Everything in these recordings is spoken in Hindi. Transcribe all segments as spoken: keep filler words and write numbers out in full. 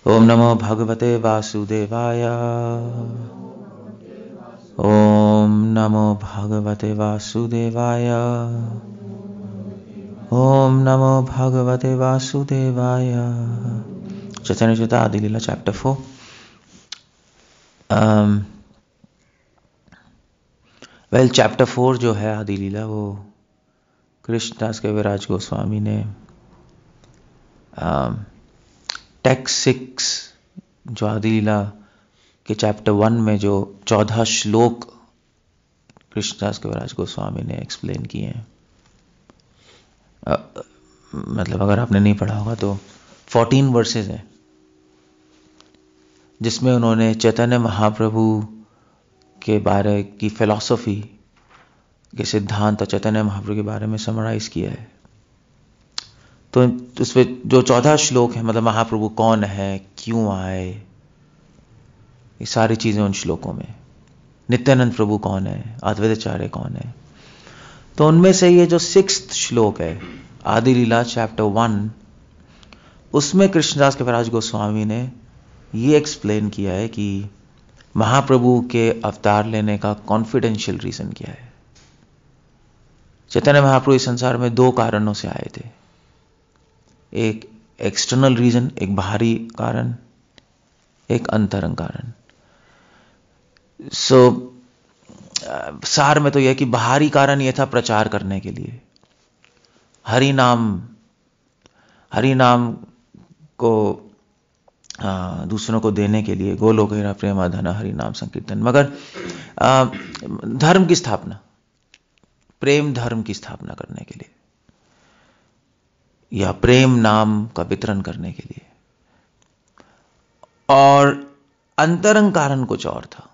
ओम नमो भगवते वासुदेवाय। ओम नमो भगवते वासुदेवाय। ओम नमो भगवते वासुदेवाय। Chaitanya Charit Adi Lila chapter four. Well chapter four जो है आदि लीला, वो कृष्णदास कविराज गोस्वामी ने टेक्स्ट सिक्स जो आदि लीला के चैप्टर वन में जो चौदह श्लोक कृष्णदास कविराज गोस्वामी ने एक्सप्लेन किए हैं, मतलब अगर आपने नहीं पढ़ा होगा तो फोर्टीन वर्सेस हैं जिसमें उन्होंने चैतन्य महाप्रभु के बारे की फिलॉसफी के सिद्धांत और चैतन्य महाप्रभु के बारे में समराइज किया है। तो उसमें जो चौदह श्लोक है, मतलब महाप्रभु कौन है, क्यों आए, ये सारी चीजें उन श्लोकों में। नित्यानंद प्रभु कौन है, अद्वैताचार्य कौन है। तो उनमें से ये जो सिक्स्थ श्लोक है आदि लीला चैप्टर वन, उसमें कृष्णदास कविराज गोस्वामी ने ये एक्सप्लेन किया है कि महाप्रभु के अवतार लेने का कॉन्फिडेंशियल रीजन क्या है। चैतन्य महाप्रभु इस संसार में दो कारणों से आए थे, एक एक्सटर्नल रीजन, एक बाहरी कारण, एक अंतरंग कारण। सो so, सार में तो यह कि बाहरी कारण यह था प्रचार करने के लिए, हरि नाम हरि नाम को आ, दूसरों को देने के लिए, गोलोक प्रेम धन हरि नाम संकीर्तन। मगर आ, धर्म की स्थापना, प्रेम धर्म की स्थापना करने के लिए, या प्रेम नाम का वितरण करने के लिए। और अंतरंग कारण कुछ और था,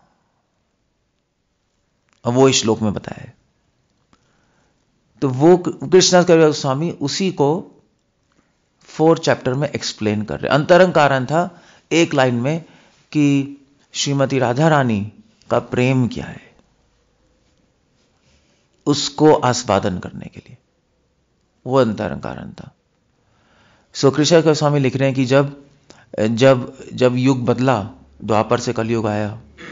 और वो इस श्लोक में बताया है। तो वो कृष्णदास कविराज गोस्वामी उसी को फोर्थ चैप्टर में एक्सप्लेन कर रहे। अंतरंग कारण था एक लाइन में कि श्रीमती राधा रानी का प्रेम क्या है, उसको आस्वादन करने के लिए, वो अंतरंग कारण था। सो कृष्णदास गोस्वामी लिख रहे हैं कि जब जब जब युग बदला, द्वापर से कलयुग आया,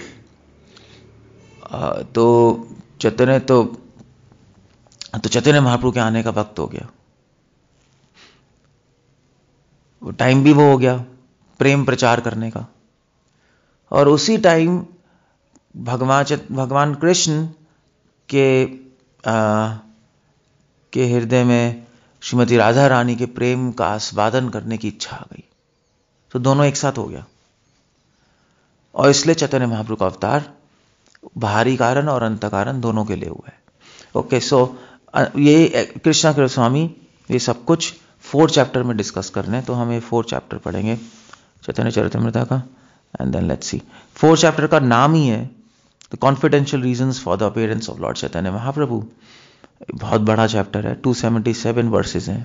तो चैतन्य तो तो चैतन्य महाप्रभु के आने का वक्त हो गया, वो टाइम भी वो हो गया प्रेम प्रचार करने का। और उसी टाइम भगवान भगवान कृष्ण के आ, के हृदय में श्रीमती राधा रानी के प्रेम का आस्वादन करने की इच्छा आ गई। तो दोनों एक साथ हो गया, और इसलिए चैतन्य महाप्रभु का अवतार बाहरी कारण और अंत कारण दोनों के लिए हुआ है। ओके, सो ये कृष्णदास कविराज गोस्वामी ये सब कुछ फोर्थ चैप्टर में डिस्कस करने हैं। तो हम ये फोर्थ चैप्टर पढ़ेंगे चैतन्य चरितामृत का, and then let's see. Fourth chapter का नाम ही है the confidential reasons for the appearance of lord Chaitanya Mahaprabhu. बहुत बड़ा चैप्टर है, टू सेवेंटी सेवन वर्सेस हैं।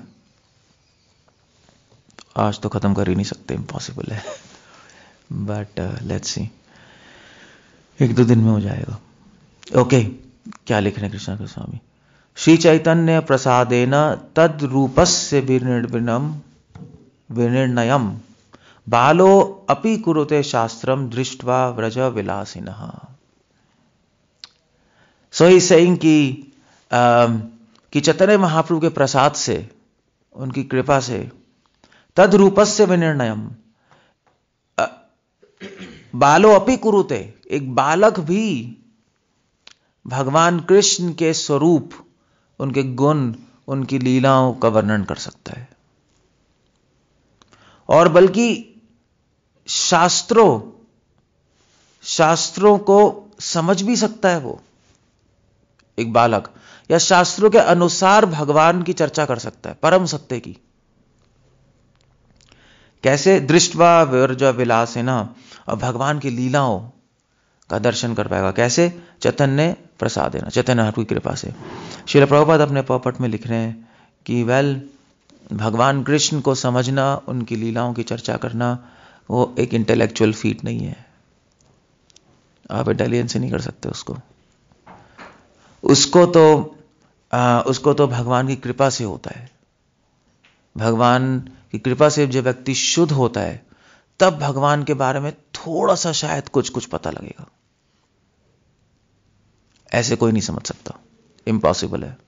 आज तो खत्म कर ही नहीं सकते, इम्पॉसिबल है, बट लेट्स सी, एक दो दिन में हो जाएगा। ओके okay, क्या लिख रहे हैं कृष्णदास गोस्वामी। श्री चैतन्य प्रसादेन तद रूपस्य विनिर्विनम विनिर्णयम बालो अपि कुरुते शास्त्रम दृष्ट्वा व्रज विलासिनः। सो ही सेइंग कि कि चैतन्य महाप्रभु के प्रसाद से, उनकी कृपा से, तद रूपस्य विनिर्णयम, बालो अपि कुरुते, एक बालक भी भगवान कृष्ण के स्वरूप, उनके गुण, उनकी लीलाओं का वर्णन कर सकता है। और बल्कि शास्त्रों शास्त्रों को समझ भी सकता है वो एक बालक, या शास्त्रों के अनुसार भगवान की चर्चा कर सकता है, परम सत्य की। कैसे? दृष्ट्वा व्रज विलासिनः, और भगवान की लीलाओं का दर्शन कर पाएगा। कैसे? चैतन्य प्रसादेन, चैतन्य महाप्रभु की कृपा से। श्रील प्रभुपाद अपने पॉपट में लिख रहे हैं कि वेल भगवान कृष्ण को समझना, उनकी लीलाओं की चर्चा करना, वो एक इंटेलेक्चुअल फीट नहीं है। आप इंटेलिजेंस से नहीं कर सकते उसको उसको तो आ, उसको तो भगवान की कृपा से होता है। भगवान की कृपा से जब व्यक्ति शुद्ध होता है तब भगवान के बारे में थोड़ा सा शायद कुछ कुछ पता लगेगा। ऐसे कोई नहीं समझ सकता, इम्पॉसिबल है।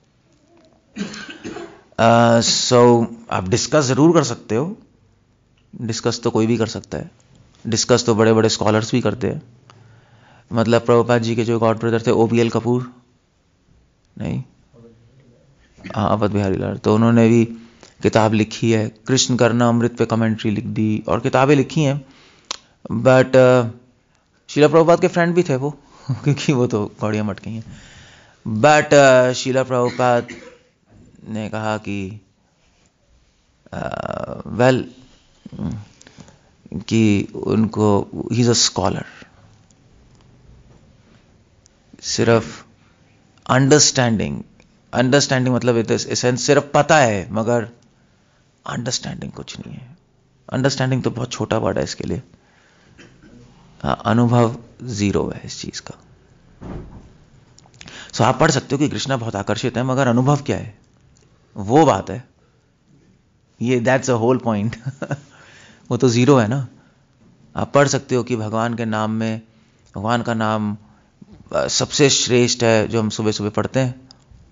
सो uh, so, आप डिस्कस जरूर कर सकते हो, डिस्कस तो कोई भी कर सकता है, डिस्कस तो बड़े बड़े स्कॉलर्स भी करते हैं। मतलब प्रभुपाद जी के जो गॉड ब्रदर थे, ओ बी एल कपूर, नहीं, हाँ, अवध बिहारी लाल, तो उन्होंने भी किताब लिखी है, कृष्ण करना अमृत पे कमेंट्री लिख दी और किताबें लिखी हैं। बट शीला प्रभुपाद के फ्रेंड भी थे वो क्योंकि वो तो घोड़ियाँ मटकी हैं। बट शीला प्रभुपाद ने कहा कि वेल uh, well, कि उनको ही इज अ स्कॉलर, सिर्फ अंडरस्टैंडिंग अंडरस्टैंडिंग मतलब एसेंस सिर्फ पता है, मगर अंडरस्टैंडिंग कुछ नहीं है। अंडरस्टैंडिंग तो बहुत छोटा वर्ड है इसके लिए। हाँ, अनुभव जीरो है इस चीज का। सो so, आप पढ़ सकते हो कि कृष्णा बहुत आकर्षित है, मगर अनुभव क्या है, वो बात है। ये दैट्स अ होल पॉइंट वो तो जीरो है ना। आप पढ़ सकते हो कि भगवान के नाम में, भगवान का नाम सबसे श्रेष्ठ है जो हम सुबह सुबह पढ़ते हैं,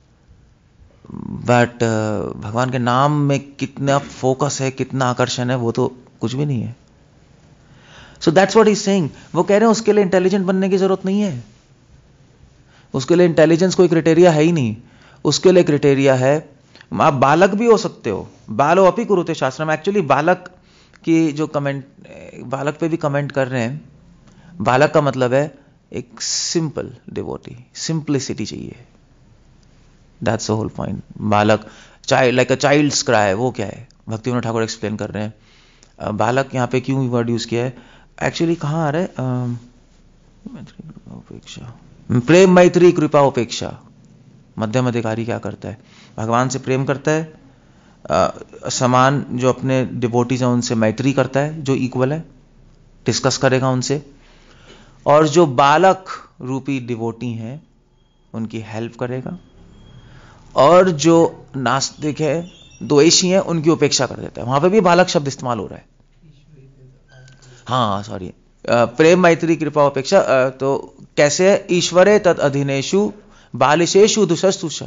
बट भगवान के नाम में कितना फोकस है, कितना आकर्षण है, वो तो कुछ भी नहीं है। So that's what he is saying. वो कह रहे हैं उसके लिए इंटेलिजेंट बनने की जरूरत नहीं है, उसके लिए इंटेलिजेंस कोई क्राइटेरिया है ही नहीं। उसके लिए क्राइटेरिया है, आप बालक भी हो सकते हो, बालो अपि कुरुते शास्त्रम। एक्चुअली बालक की जो कमेंट, बालक पे भी कमेंट कर रहे हैं, बालक का मतलब है एक सिंपल डिवोटी, सिंप्लिसिटी चाहिए, दैट्स द होल पॉइंट। बालक, child, like a child's cry, वो क्या है, भक्ति विनोद ठाकुर एक्सप्लेन कर रहे हैं। बालक यहाँ पे क्यों वर्ड यूज किया है, एक्चुअली कहाँ आ रहा है, उपेक्षा, प्रेम मैत्री कृपा उपेक्षा। मध्यम अधिकारी क्या करता है, भगवान से प्रेम करता है, आ, समान जो अपने डिवोटीज हैं उनसे मैत्री करता है, जो इक्वल है, डिस्कस करेगा उनसे, और जो बालक रूपी डिवोटी हैं उनकी हेल्प करेगा, और जो नास्तिक है, द्वेषी है, उनकी उपेक्षा कर देता है। वहां पे भी बालक शब्द इस्तेमाल हो रहा है। हाँ सॉरी, प्रेम मैत्री कृपा उपेक्षा। तो कैसे है, ईश्वरे तद अधीनेषु बालिशेषु दुष्टुष।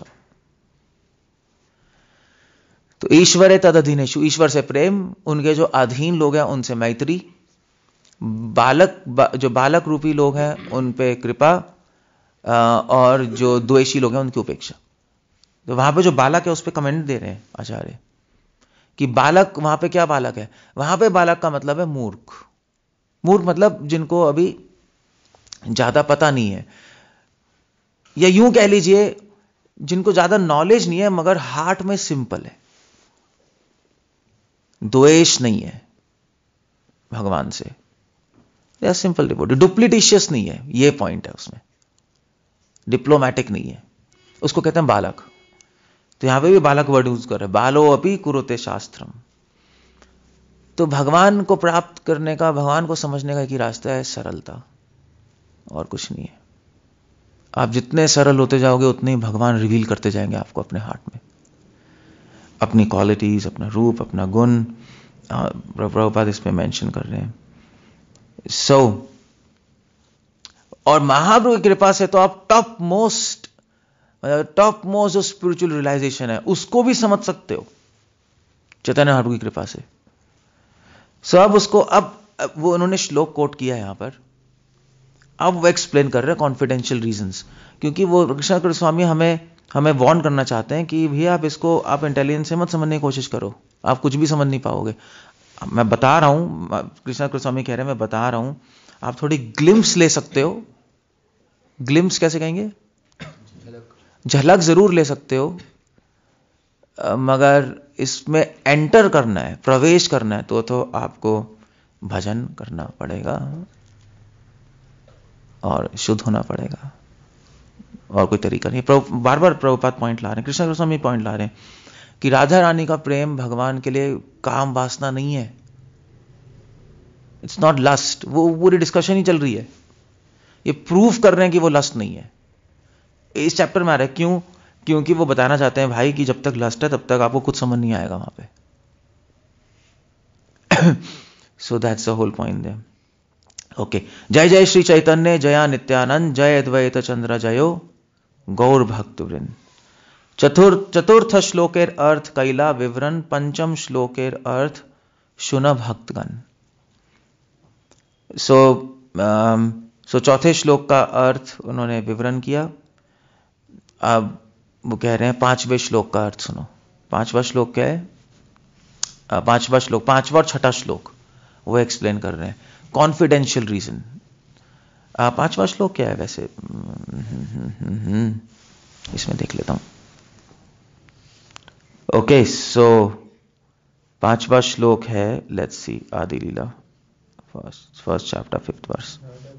तो ईश्वरे तद अधीनेषु, ईश्वर से प्रेम, उनके जो अधीन लोग हैं उनसे मैत्री, बालक बा, जो बालक रूपी लोग हैं उन पे कृपा, और जो द्वेषी लोग हैं उनकी उपेक्षा। तो वहां पे जो बालक है उस पे कमेंट दे रहे हैं आचार्य कि बालक, वहां पे क्या बालक है, वहां पे बालक का मतलब है मूर्ख। मूर्ख मतलब जिनको अभी ज्यादा पता नहीं है, या यूं कह लीजिए जिनको ज्यादा नॉलेज नहीं है मगर हार्ट में सिंपल है, द्वेष नहीं है भगवान से, या सिंपल डिवोटी, डुप्लीटिशियस नहीं है, ये पॉइंट है उसमें, डिप्लोमैटिक नहीं है, उसको कहते हैं बालक। तो यहां पे भी बालक वर्ड यूज कर रहे हैं, बालो अपि कुरुते शास्त्रम। तो भगवान को प्राप्त करने का, भगवान को समझने का एक ही रास्ता है, सरलता, और कुछ नहीं है। आप जितने सरल होते जाओगे उतने ही भगवान रिवील करते जाएंगे आपको अपने हार्ट में, अपनी क्वालिटीज, अपना रूप, अपना गुण। प्रभुपाद इसमें मेंशन कर रहे हैं। सो so, और महाप्रभु की कृपा से तो आप टॉप मोस्ट, टॉप मोस्ट जो स्पिरिचुअल रियलाइजेशन है उसको भी समझ सकते हो चैतन्य महाप्रभु की कृपा से। सो so, अब उसको, अब वो उन्होंने श्लोक कोट किया है यहां पर, अब वो एक्सप्लेन कर रहे हैं कॉन्फिडेंशियल रीजंस, क्योंकि वो कृष्ण कृष्ण स्वामी हमें हमें वार्न करना चाहते हैं कि भैया आप इसको, आप इंटेलिजेंस से मत समझने की कोशिश करो, आप कुछ भी समझ नहीं पाओगे। मैं बता रहा हूं, कृष्ण कृष्ण स्वामी कह रहे हैं, मैं बता रहा हूं, आप थोड़ी ग्लिम्स ले सकते हो। ग्लिम्स कैसे कहेंगे, झलक जरूर ले सकते हो, मगर इसमें एंटर करना है, प्रवेश करना है, तो तो आपको भजन करना पड़ेगा और शुद्ध होना पड़ेगा, और कोई तरीका नहीं। बार बार प्रभुपाद पॉइंट ला रहे हैं, कृष्ण कृष्ण स्वामी पॉइंट ला रहे हैं कि राधा रानी का प्रेम भगवान के लिए काम वासना नहीं है, इट्स नॉट लस्ट। वो पूरी डिस्कशन ही चल रही है, ये प्रूफ कर रहे हैं कि वो लस्ट नहीं है। इस चैप्टर में आ रहा है, क्यों, क्योंकि वो बताना चाहते हैं भाई कि जब तक लस्ट है तब तक आपको कुछ समझ नहीं आएगा वहां पे। So that's the whole point there. Okay, जय जय श्री चैतन्य जया नित्यानंद, जय अद्वैत चंद्र जयो गौर भक्त वृंद। चतुर्थ चतुर्थ श्लोकेर अर्थ कैला विवरण, पंचम श्लोकेर अर्थ शुन भक्तगण। सो सो चौथे श्लोक का अर्थ उन्होंने विवरण किया। अब वो कह रहे हैं पांचवें श्लोक का अर्थ सुनो। पांचवा श्लोक क्या है? पांचवा श्लोक, पांचवा और छठा श्लोक वो एक्सप्लेन कर रहे हैं। Confidential reason. पांचवा श्लोक क्या है वैसे? इसमें देख लेता हूं। ओके, सो पांचवा श्लोक है, let's see, Adi Lila first first chapter fifth verse.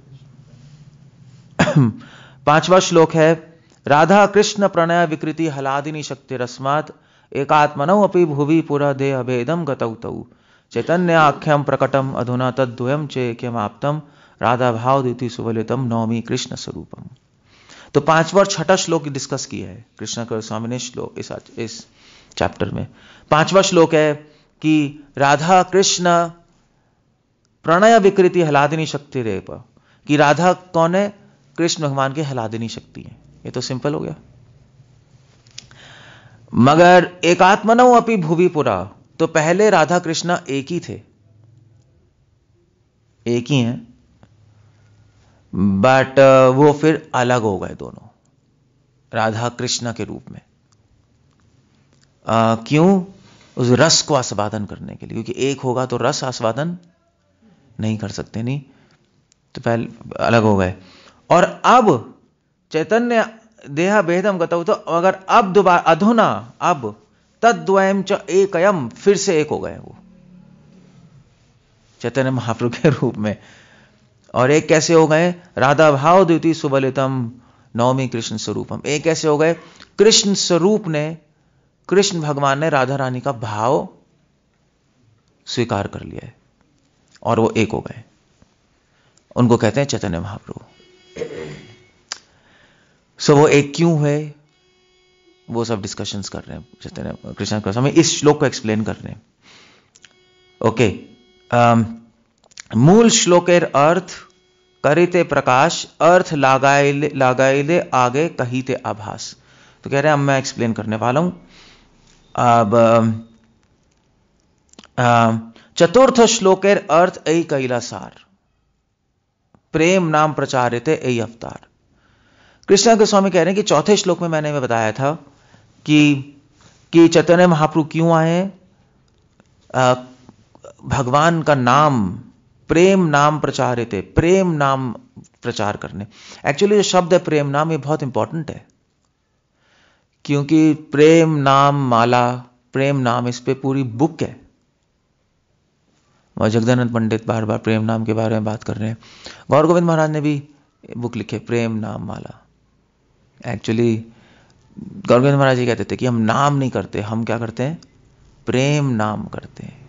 पांचवा श्लोक है, राधा कृष्ण प्रणय विकृति हलादिनी शक्ति रस्मात् एकात्मनौ अपि भुवि पुरा दे अभेदम गतौ तौ चैतन्य आख्यम प्रकटम अधुना तद्वयम चेक्यमाप्तम राधा भाव द्युति सुवलितम नौमी कृष्ण स्वरूपम। तो पांचवा और छठा श्लोक डिस्कस किया है कृष्ण स्वामी ने श्लोक इस, इस चैप्टर में। पांचवा श्लोक है कि राधा कृष्ण प्रणय विकृति हलादिनी शक्ति रेप, कि राधा कौन है? कृष्ण भगवान की हलादिनी शक्ति है। ये तो सिंपल हो गया। मगर एकात्मनौ अपि भुवि पुरा, तो पहले राधा कृष्ण एक ही थे, एक ही हैं, बट वो फिर अलग हो गए दोनों राधा कृष्ण के रूप में। आ, क्यों? उस रस को आस्वादन करने के लिए, क्योंकि एक होगा तो रस आस्वादन नहीं कर सकते, नहीं तो पहले अलग हो गए। और अब चैतन्य देहा भेदम गतौ, तो अगर अब दोबारा अधुना अब तद्वयम च एकयम, फिर से एक हो गए वो चैतन्य महाप्रभु के रूप में। और एक कैसे हो गए? राधा भाव द्युति सुबलितम नवमी कृष्ण स्वरूपम। एक कैसे हो गए? कृष्ण स्वरूप ने, कृष्ण भगवान ने राधा रानी का भाव स्वीकार कर लिया है और वो एक हो गए। उनको कहते हैं चैतन्य महाप्रभु। सो so, वो एक क्यों है वो सब डिस्कशंस कर रहे हैं चैतन्य कृष्ण का समय, इस श्लोक को एक्सप्लेन कर रहे हैं। ओके, मूल श्लोकेर अर्थ करिते प्रकाश, अर्थ लगाइले लगाइले आगे कहीते आभास। तो कह रहे हैं अब मैं एक्सप्लेन करने वाला हूं। अब चतुर्थ श्लोकेर अर्थ ऐ कैलासार, प्रेम नाम प्रचारिते ऐ अवतार। कृष्ण के स्वामी कह रहे हैं कि चौथे श्लोक में मैंने में बताया था कि कि चैतन्य महाप्रभु क्यों आए? भगवान का नाम, प्रेम नाम प्रचारिते, प्रेम नाम प्रचार करने। एक्चुअली जो शब्द है प्रेम नाम, ये बहुत इंपॉर्टेंट है, क्योंकि प्रेम नाम माला, प्रेम नाम, इस पे पूरी बुक है। और जगदानंद पंडित बार बार प्रेम नाम के बारे में बात कर रहे हैं। गौर गोविंद महाराज ने भी बुक लिखे प्रेम नाम माला। एक्चुअली गौर गोविंद महाराज जी कहते थे कि हम नाम नहीं करते, हम क्या करते हैं? प्रेम नाम करते हैं।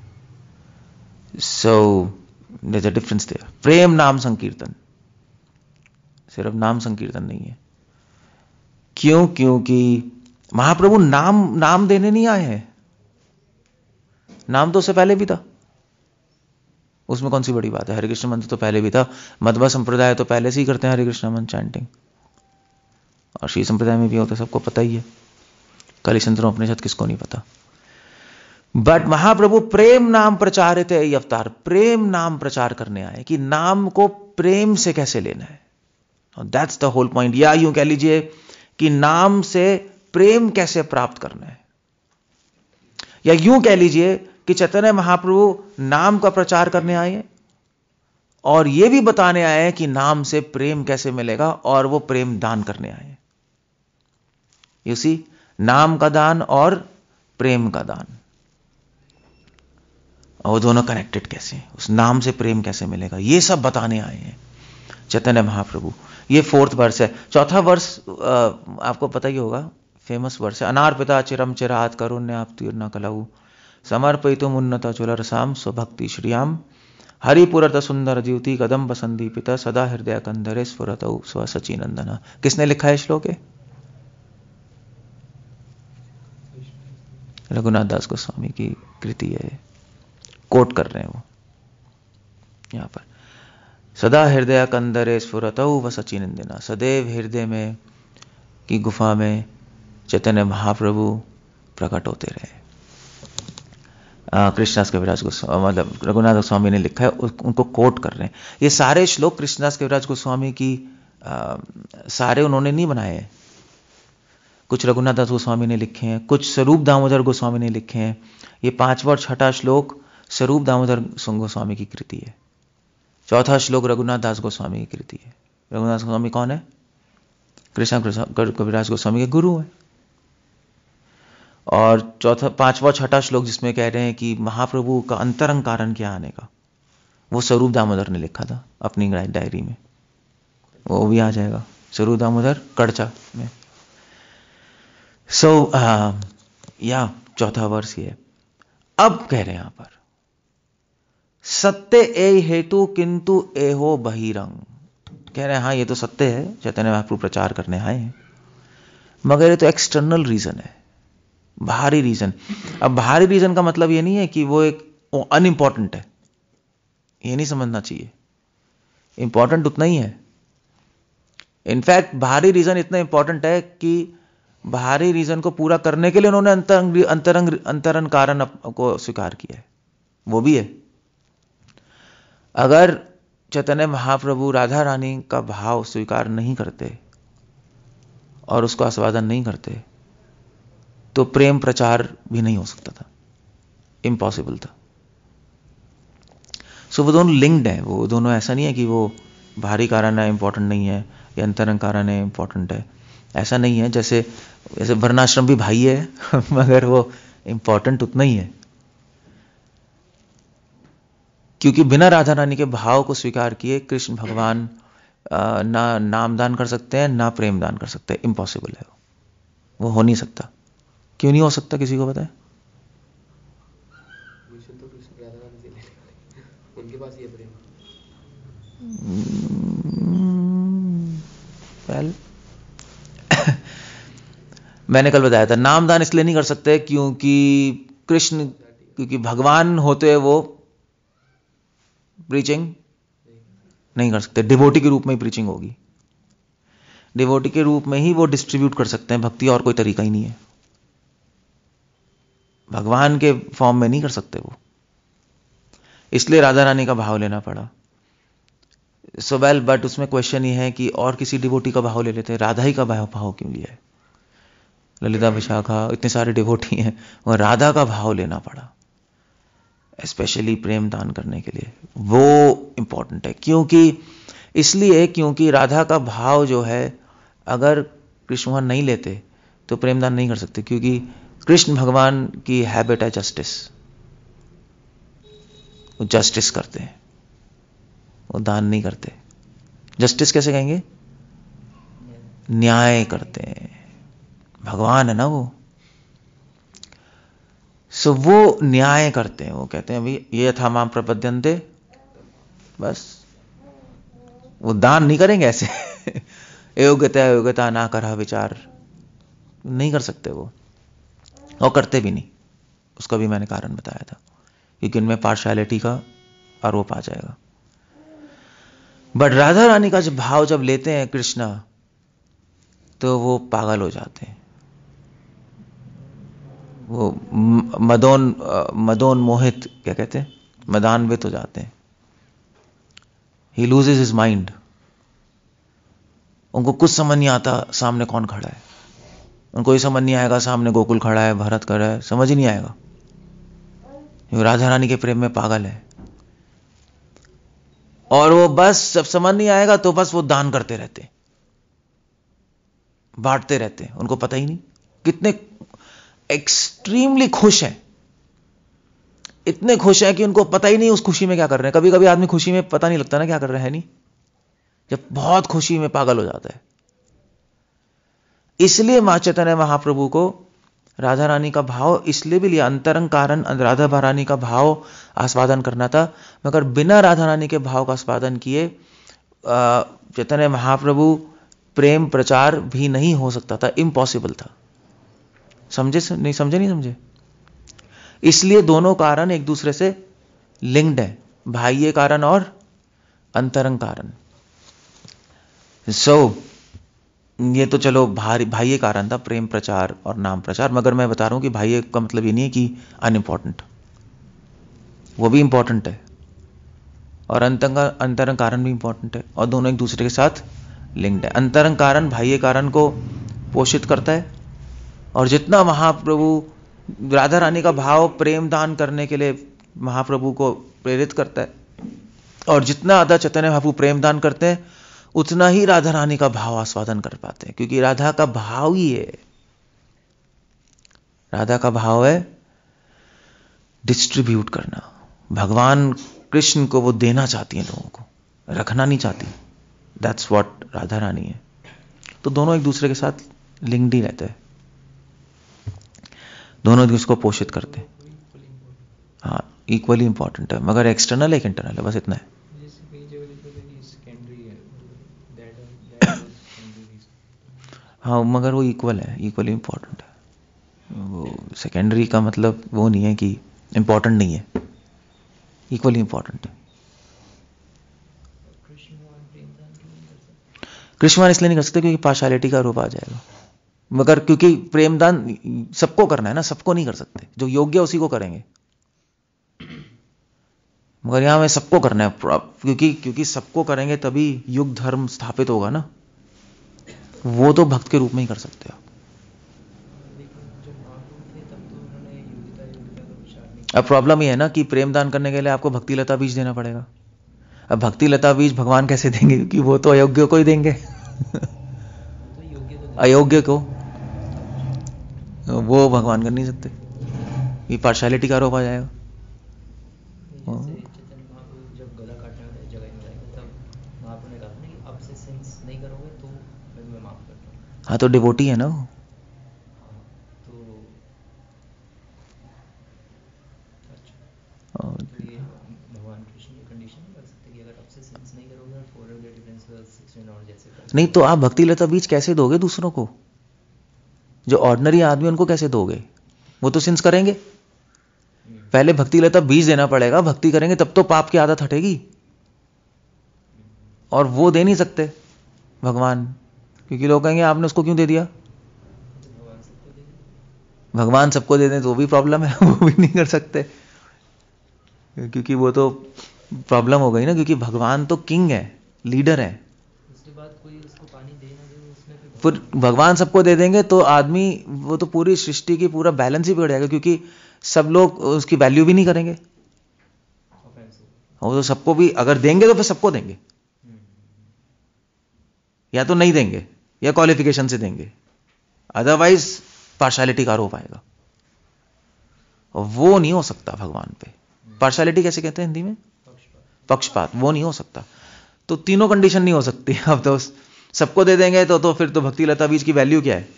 So there is a difference there. प्रेम नाम संकीर्तन, सिर्फ नाम संकीर्तन नहीं है। क्यों? क्योंकि महाप्रभु नाम नाम देने नहीं आए हैं। नाम तो उससे पहले भी था, उसमें कौन सी बड़ी बात है? हरे कृष्ण मंत्र तो पहले भी था। मध्वा संप्रदाय तो पहले से ही करते हैं हरे कृष्ण मंत्र चैंटिंग, और श्री संप्रदाय में भी होता है, सबको पता ही है। कलिशंतरों उपनिषद किसको नहीं पता? बट महाप्रभु प्रेम नाम प्रचारित है, ये अवतार प्रेम नाम प्रचार करने आए कि नाम को प्रेम से कैसे लेना है। That's the whole point. या यूं कह लीजिए कि नाम से प्रेम कैसे प्राप्त करना है, या यूं कह लीजिए कि चैतन्य महाप्रभु नाम का प्रचार करने आए हैं और यह भी बताने आए हैं कि नाम से प्रेम कैसे मिलेगा, और वो प्रेम दान करने आए हैं। यू सी, नाम का दान और प्रेम का दान, और वो दोनों कनेक्टेड कैसे, उस नाम से प्रेम कैसे मिलेगा, ये सब बताने आए हैं चैतन्य महाप्रभु। ये फोर्थ वर्ष है। चौथा वर्ष आपको पता ही होगा, फेमस वर्ष है। अनार्पिता चिरम चिरात करुण्याप्तिर्न कलऊ समर्पयितुम उन्नत चुलरसाम स्वभक्ति श्रियाम हरिपुरत सुंदर द्युति कदम बसंदीपित सदा हृदय कंधरे स्फुरतौ स्व सचिनंदन। किसने लिखा है श्लोक? रघुनाथ दास गोस्वामी की कृति है, कोट कर रहे हैं वो। यहां पर सदा हृदय कंदरे स्फुरतौ वसचि निंदिना, सदैव हृदय में की गुफा में चैतन्य महाप्रभु प्रकट होते रहे। कृष्णदास कविराज गोस्वामी, मतलब रघुनाथ गोस्वामी ने लिखा है, उनको कोट कर रहे हैं। ये सारे श्लोक कृष्णदास कविराज गोस्वामी की आ, सारे उन्होंने नहीं बनाए हैं, कुछ रघुनाथ दास गोस्वामी ने लिखे हैं, कुछ स्वरूप दामोदर गोस्वामी ने लिखे हैं। ये पांचवा और छठा श्लोक स्वरूप दामोदर गोस्वामी की कृति है, चौथा श्लोक रघुनाथ दास गोस्वामी की कृति है। रघुनाथ गोस्वामी कौन है? कृष्ण कविराज गोस्वामी के गुरु हैं। और चौथा पांचवा छठा श्लोक जिसमें कह रहे हैं कि महाप्रभु का अंतरंग कारण क्या आने का, वो स्वरूप दामोदर ने लिखा था अपनी डायरी में, वो भी आ जाएगा स्वरूप दामोदर कड़चा में। सो so, uh, या चौथा वर्ष ये अब कह रहे हैं यहां पर, सत्य ए हेतु किंतु एहो बहिरंग। कह रहे हैं हाँ ये तो सत्य है, चैतन्य महाप्रभु प्रचार करने आए हैं, मगर ये तो एक्सटर्नल रीजन है, बाहरी रीजन। अब बाहरी रीजन का मतलब ये नहीं है कि वो एक अनइंपॉर्टेंट है, ये नहीं समझना चाहिए, इंपॉर्टेंट उतना ही है। इनफैक्ट बाहरी रीजन इतना इंपॉर्टेंट है कि बाहरी रीजन को पूरा करने के लिए उन्होंने अंतरंग अंतरंग अंतरंग कारण को स्वीकार किया है, वो भी है। अगर चैतन्य महाप्रभु राधा रानी का भाव स्वीकार नहीं करते और उसको आस्वादन नहीं करते तो प्रेम प्रचार भी नहीं हो सकता था, इम्पॉसिबल था। सो so, वो दोनों लिंक्ड है, वो दोनों ऐसा नहीं है कि वो बाहरी कारण है इंपॉर्टेंट नहीं है या अंतरंग कारण है इंपॉर्टेंट है, ऐसा नहीं है। जैसे जैसे वर्णाश्रम भी भाई है मगर वो इंपॉर्टेंट उतना ही है, क्योंकि बिना राधा रानी के भाव को स्वीकार किए कृष्ण भगवान ना नाम दान कर सकते हैं ना प्रेम दान कर सकते हैं, इम्पॉसिबल है, वो हो नहीं सकता। क्यों नहीं हो सकता, किसी को पता है? उनके पास ये प्रेम वेल मैंने कल बताया था, नामदान इसलिए नहीं कर सकते क्योंकि कृष्ण, क्योंकि भगवान होते हैं वो प्रीचिंग नहीं कर सकते, डिवोटी के रूप में ही प्रीचिंग होगी, डिवोटी के रूप में ही वो डिस्ट्रीब्यूट कर सकते हैं भक्ति, और कोई तरीका ही नहीं है, भगवान के फॉर्म में नहीं कर सकते वो, इसलिए राधा रानी का भाव लेना पड़ा। सो वेल, बट उसमें क्वेश्चन ये है कि और किसी डिवोटी का भाव ले लेते, राधा ही का भाव भाव क्यों लिया है? ललिता विशाखा इतने सारे डिवोटी हैं, और राधा का भाव लेना पड़ा स्पेशली प्रेम दान करने के लिए, वो इंपॉर्टेंट है। क्योंकि इसलिए क्योंकि राधा का भाव जो है अगर कृष्ण भगवान नहीं लेते तो प्रेम दान नहीं कर सकते, क्योंकि कृष्ण भगवान की हैबिट है जस्टिस, वो जस्टिस करते हैं, वो दान नहीं करते। जस्टिस कैसे कहेंगे? न्याय करते हैं, भगवान है ना वो, सो वो न्याय करते हैं, वो कहते हैं अभी ये था माम प्रपद्यन्ते, बस वो दान नहीं करेंगे ऐसे योग्यता योग्यता ना करा विचार नहीं कर सकते वो, और करते भी नहीं, उसका भी मैंने कारण बताया था, क्योंकि उनमें पार्शियलिटी का आरोप आ जाएगा। बट राधा रानी का जब भाव जब लेते हैं कृष्णा तो वो पागल हो जाते हैं, वो मदोन मदोन मोहित क्या कहते हैं, मदान्वित हो जाते हैं, ही लूजेस हिज माइंड। उनको कुछ समझ नहीं आता सामने कौन खड़ा है, उनको ये समझ नहीं आएगा सामने गोकुल खड़ा है, भरत खड़ा है, समझ ही नहीं आएगा, वो राधा रानी के प्रेम में पागल है। और वो बस जब समझ नहीं आएगा तो बस वो दान करते रहते, बांटते रहते, उनको पता ही नहीं, कितने एक्सट्रीमली खुश हैं, इतने खुश हैं कि उनको पता ही नहीं उस खुशी में क्या कर रहे हैं। कभी कभी आदमी खुशी में पता नहीं लगता ना क्या कर रहे हैं, नहीं, जब बहुत खुशी में पागल हो जाता है। इसलिए मां चैतन्य महाप्रभु को राधा रानी का भाव इसलिए भी लिया, अंतरंग कारण राधा रानी का भाव आस्वादन करना था, मगर बिना राधा रानी के भाव का आस्वादन किए चैतन्य महाप्रभु प्रेम प्रचार भी नहीं हो सकता था, इम्पॉसिबल था। समझे नहीं समझे नहीं समझे? इसलिए दोनों कारण एक दूसरे से लिंक्ड है, बाह्य कारण और अंतरंग कारण। सो so, ये तो चलो भारी बाह्य कारण था, प्रेम प्रचार और नाम प्रचार, मगर मैं बता रहा हूं कि बाह्य का मतलब ये नहीं है कि अनइम्पॉर्टेंट, वो भी इंपॉर्टेंट है और अंतरंग अंतरंग कारण भी इंपॉर्टेंट है, और दोनों एक दूसरे के साथ लिंक्ड है। अंतरंग कारण बाह्य कारण को पोषित करता है, और जितना महाप्रभु राधा रानी का भाव प्रेम दान करने के लिए महाप्रभु को प्रेरित करता है, और जितना आधा चैतन्य महाप्रभु प्रेम दान करते हैं उतना ही राधा रानी का भाव आस्वादन कर पाते हैं, क्योंकि राधा का भाव ही है, राधा का भाव है डिस्ट्रीब्यूट करना। भगवान कृष्ण को वो देना चाहती है, लोगों को रखना नहीं चाहती। दैट्स व्हाट राधा रानी है। तो दोनों एक दूसरे के साथ लिंक्ड ही रहते हैं, दोनों उसको पोषित करते हैं। हाँ, इक्वली इंपॉर्टेंट है, मगर एक्सटर्नल एक इंटरनल है, बस इतना है। हाँ, मगर वो इक्वल है, इक्वली इंपॉर्टेंट है। वो सेकेंडरी का मतलब वो नहीं है कि इंपॉर्टेंट नहीं है, इक्वली इंपॉर्टेंट है। कृष्णवान इसलिए नहीं कर सकते क्योंकि पार्शियलिटी का रूप आ जाएगा, मगर क्योंकि प्रेमदान सबको करना है ना, सबको नहीं कर सकते, जो योग्य उसी को करेंगे, मगर यहां में सबको करना है, क्योंकि क्योंकि सबको करेंगे तभी युग धर्म स्थापित होगा ना, वो तो भक्त के रूप में ही कर सकते हो। अब प्रॉब्लम ये है ना कि प्रेम दान करने के लिए आपको भक्ति लता बीज देना पड़ेगा। अब भक्ति लता बीज भगवान कैसे देंगे, क्योंकि वो तो अयोग्य को ही देंगे अयोग्य को वो भगवान कर नहीं सकते, ये पार्शियलिटी का आरोप आ जाएगा। हाँ, तो डिवोटी है ना वो। नहीं तो आप भक्ति लता बीज कैसे दोगे दूसरों को? जो ऑर्डिनरी आदमी उनको कैसे दोगे? वो तो सिंस करेंगे। पहले भक्ति लता बीज देना पड़ेगा, भक्ति करेंगे तब तो पाप की आदत हटेगी, और वो दे नहीं सकते भगवान, क्योंकि लोग कहेंगे आपने उसको क्यों दे दिया। भगवान सबको दे दें तो भी प्रॉब्लम है, वो भी नहीं कर सकते, क्योंकि वो तो प्रॉब्लम हो गई ना, क्योंकि भगवान तो किंग है, लीडर है। फिर भगवान सबको दे देंगे तो आदमी, वो तो पूरी सृष्टि की पूरा बैलेंस ही बिगड़ जाएगा, क्योंकि सब लोग उसकी वैल्यू भी नहीं करेंगे। वो तो सबको भी अगर देंगे तो फिर सबको देंगे, या तो नहीं देंगे या क्वालिफिकेशन से देंगे, अदरवाइज पार्शियलिटी का आरोप आएगा, और वो नहीं हो सकता भगवान पे। पार्शियलिटी कैसे कहते हैं हिंदी में? पक्षपात। वो नहीं हो सकता। तो तीनों कंडीशन नहीं हो सकती। अब तो सबको दे देंगे तो तो फिर तो भक्ति लता बीज की वैल्यू क्या है?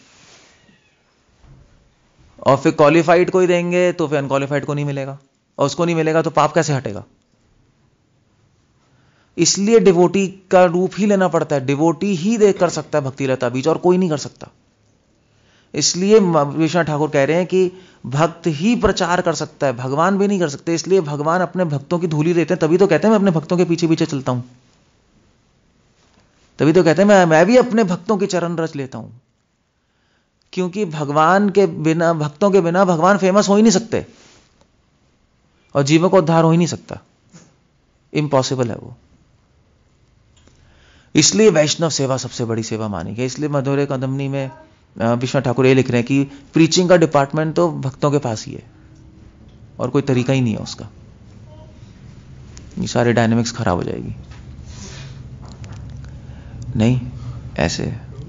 और फिर क्वालिफाइड को ही देंगे तो फिर अनक्वालिफाइड को नहीं मिलेगा, और उसको नहीं मिलेगा तो पाप कैसे हटेगा? इसलिए डिवोटी का रूप ही लेना पड़ता है। डिवोटी ही दे कर सकता है भक्ति लता बीज, और कोई नहीं कर सकता। इसलिए विश्वनाथ ठाकुर कह रहे हैं कि भक्त ही प्रचार कर सकता है, भगवान भी नहीं कर सकते। इसलिए भगवान अपने भक्तों की धूली देते हैं, तभी तो कहते हैं मैं अपने भक्तों के पीछे पीछे चलता हूं, तभी तो कहते हैं मैं मैं भी अपने भक्तों के चरण रच लेता हूं, क्योंकि भगवान के बिना, भक्तों के बिना भगवान फेमस हो ही नहीं सकते, और जीवों का उद्धार हो ही नहीं सकता, इम्पॉसिबल है वो। इसलिए वैष्णव सेवा सबसे बड़ी सेवा मानी गई। इसलिए मधुरे कदमनी में विश्वनाथ ठाकुर ये लिख रहे हैं कि प्रीचिंग का डिपार्टमेंट तो भक्तों के पास ही है, और कोई तरीका ही नहीं है उसका। ये सारे डायनेमिक्स खराब हो जाएगी। नहीं ऐसे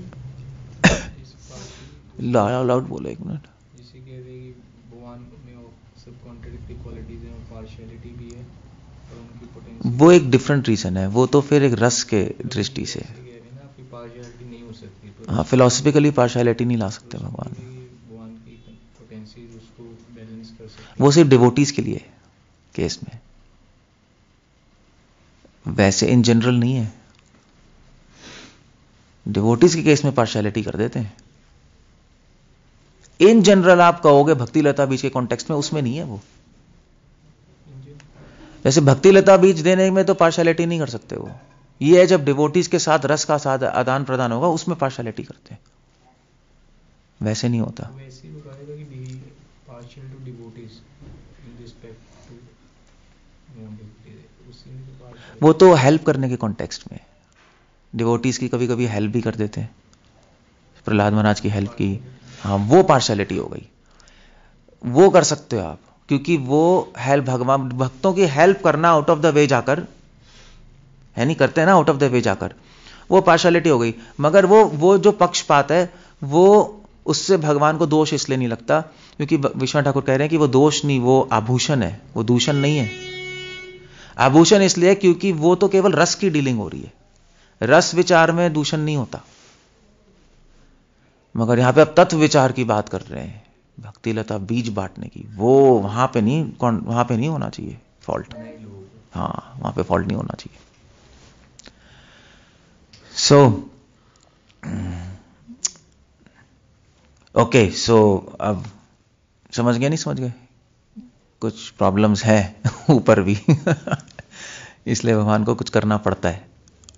लाउड लाउड बोलो एक मिनट। जैसे कह रहे कि भगवान में सब कॉन्ट्रडिक्टरी क्वालिटीज हैं, पार्शियलिटी भी है, और उनकी पोटेंशियल, वो एक डिफरेंट रीजन है, वो तो फिर एक रस के दृष्टि से है। पार्शियलिटी नहीं हो सकती, तो हाँ, फिलोसफिकली पार्शियलिटी नहीं ला सकते भगवान। भगवान की पोटेंशियल उसको बैलेंस कर सकते। वो सिर्फ डिवोटीज के लिए केस में, वैसे इन जनरल नहीं है। डिवोटीज के केस में पार्शियलिटी कर देते हैं। इन जनरल आप कहोगे भक्ति लता बीज के कॉन्टेक्स्ट में, उसमें नहीं है वो। जैसे भक्ति लता बीज देने में तो पार्शलिटी नहीं कर सकते वो, ये है जब डिवोटीज के साथ रस का साथ आदान प्रदान होगा उसमें पार्शलिटी करते हैं, वैसे नहीं होता। वैसे ही बताएगा कि be partial to devotees in respect to non devotees, उसी में तो partiality- वो तो हेल्प करने के कॉन्टेक्स्ट में, डिवोटीज की कभी कभी हेल्प भी कर देते हैं, प्रहलाद महाराज की हेल्प की, हाँ वो पार्शलिटी हो गई, वो कर सकते हो आप, क्योंकि वो हेल्प भगवान भक्तों की हेल्प करना आउट ऑफ द वे जाकर है, नहीं करते हैं ना आउट ऑफ द वे जाकर, वो पार्शलिटी हो गई। मगर वो वो जो पक्षपात है वो उससे भगवान को दोष इसलिए नहीं लगता क्योंकि विश्वनाथ ठाकुर कह रहे हैं कि वो दोष नहीं, वो आभूषण है, वो दूषण नहीं है। आभूषण इसलिए क्योंकि वो तो केवल रस की डीलिंग हो रही है, रस विचार में दूषण नहीं होता। मगर यहां पे अब तत्व विचार की बात कर रहे हैं, भक्ति लता बीज बांटने की, वो वहां पे नहीं, वहां पे नहीं होना चाहिए फॉल्ट, हाँ वहां पे फॉल्ट नहीं होना चाहिए। सो ओके, सो अब समझ गए नहीं समझ गए, कुछ प्रॉब्लम्स हैं ऊपर भी इसलिए भगवान को कुछ करना पड़ता है।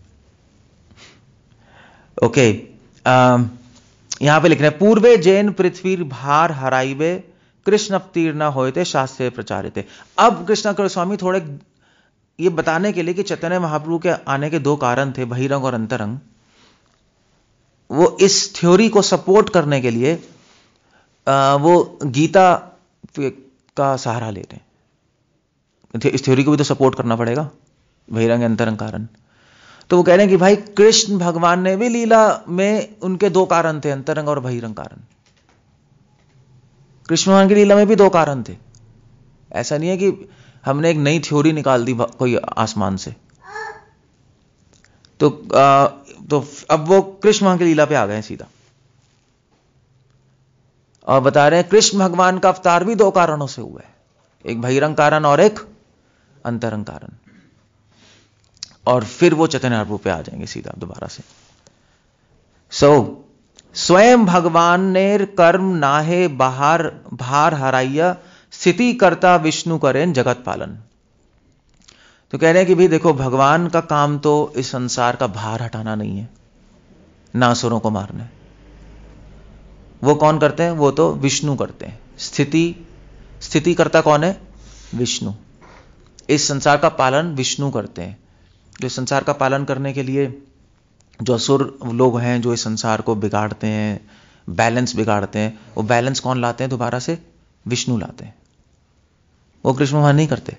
ओके, यहां पे लिख रहे हैं पूर्वे जैन पृथ्वी भार हराइबे कृष्ण अवतीर्ण होए थे शास्त्रे प्रचारित। अब कृष्ण स्वामी थोड़े ये बताने के लिए कि चैतन्य महाप्रभु के आने के दो कारण थे, बहिरंग और अंतरंग, वो इस थ्योरी को सपोर्ट करने के लिए आ, वो गीता का सहारा ले रहे हैं। इस थ्योरी को भी तो सपोर्ट करना पड़ेगा, बहिरंग अंतरंग कारण। तो वो कह रहे हैं कि भाई कृष्ण भगवान ने भी लीला में उनके दो कारण थे, अंतरंग और बहिरंग कारण। कृष्ण भगवान की लीला में भी दो कारण थे, ऐसा नहीं है कि हमने एक नई थ्योरी निकाल दी कोई आसमान से। तो आ, तो अब वो कृष्ण भगवान की लीला पे आ गए सीधा और बता रहे हैं कृष्ण भगवान का अवतार भी दो कारणों से हुआ है, एक बहिरंग कारण और एक अंतरंग कारण। और फिर वो चैतन्य महाप्रभु पे आ जाएंगे सीधा दोबारा से। सो so, स्वयं भगवान ने कर्म नाहे बाहर भार हराइया स्थिति करता विष्णु करें जगत पालन। तो कह रहे हैं कि भाई देखो, भगवान का काम तो इस संसार का भार हटाना नहीं है, ना असुरों को मारना है। वो कौन करते हैं? वो तो विष्णु करते हैं। स्थिति स्थिति करता कौन है? विष्णु। इस संसार का पालन विष्णु करते हैं। जो संसार का पालन करने के लिए जो असुर लोग हैं, जो इस संसार को बिगाड़ते हैं, बैलेंस बिगाड़ते हैं, वो बैलेंस कौन लाते हैं? दोबारा से विष्णु लाते हैं, वो कृष्ण भगवान नहीं करते।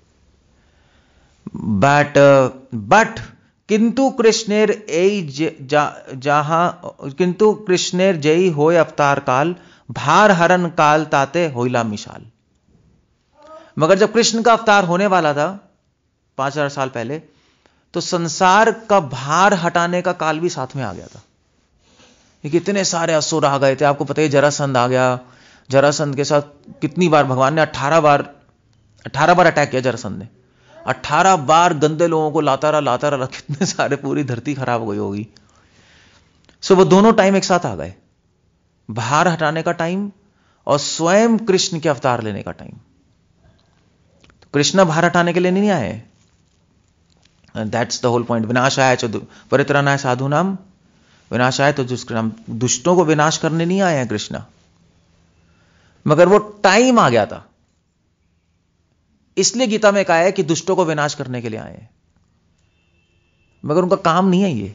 बट बट किंतु कृष्णेर ए जहां किंतु कृष्णेर जय होय अवतार काल भार हरण काल ताते होइला मिशाल। मगर जब कृष्ण का अवतार होने वाला था पांच हजार साल पहले, तो संसार का भार हटाने का काल भी साथ में आ गया था। ये कितने सारे असुर आ गए थे, आपको पता है। जरासंध आ गया, जरासंध के साथ कितनी बार भगवान ने अठारह बार अठारह बार अटैक किया जरासंध ने। अठारह बार गंदे लोगों को लाता रहा लाता रहा, कितने सारे, पूरी धरती खराब हो गई होगी। सो वो दोनों टाइम एक साथ आ गए, भार हटाने का टाइम और स्वयं कृष्ण के अवतार लेने का टाइम। तो कृष्ण भार हटाने के लिए नहीं आए, दैट्स द होल पॉइंट। विनाशाय च परित्राणाय साधूनाम विनाशाय तो दुष्कृताम, दुष्टों को विनाश करने नहीं आए हैं कृष्ण, मगर वो टाइम आ गया था। इसलिए गीता में कहा है कि दुष्टों को विनाश करने के लिए आए हैं, मगर उनका काम नहीं है ये,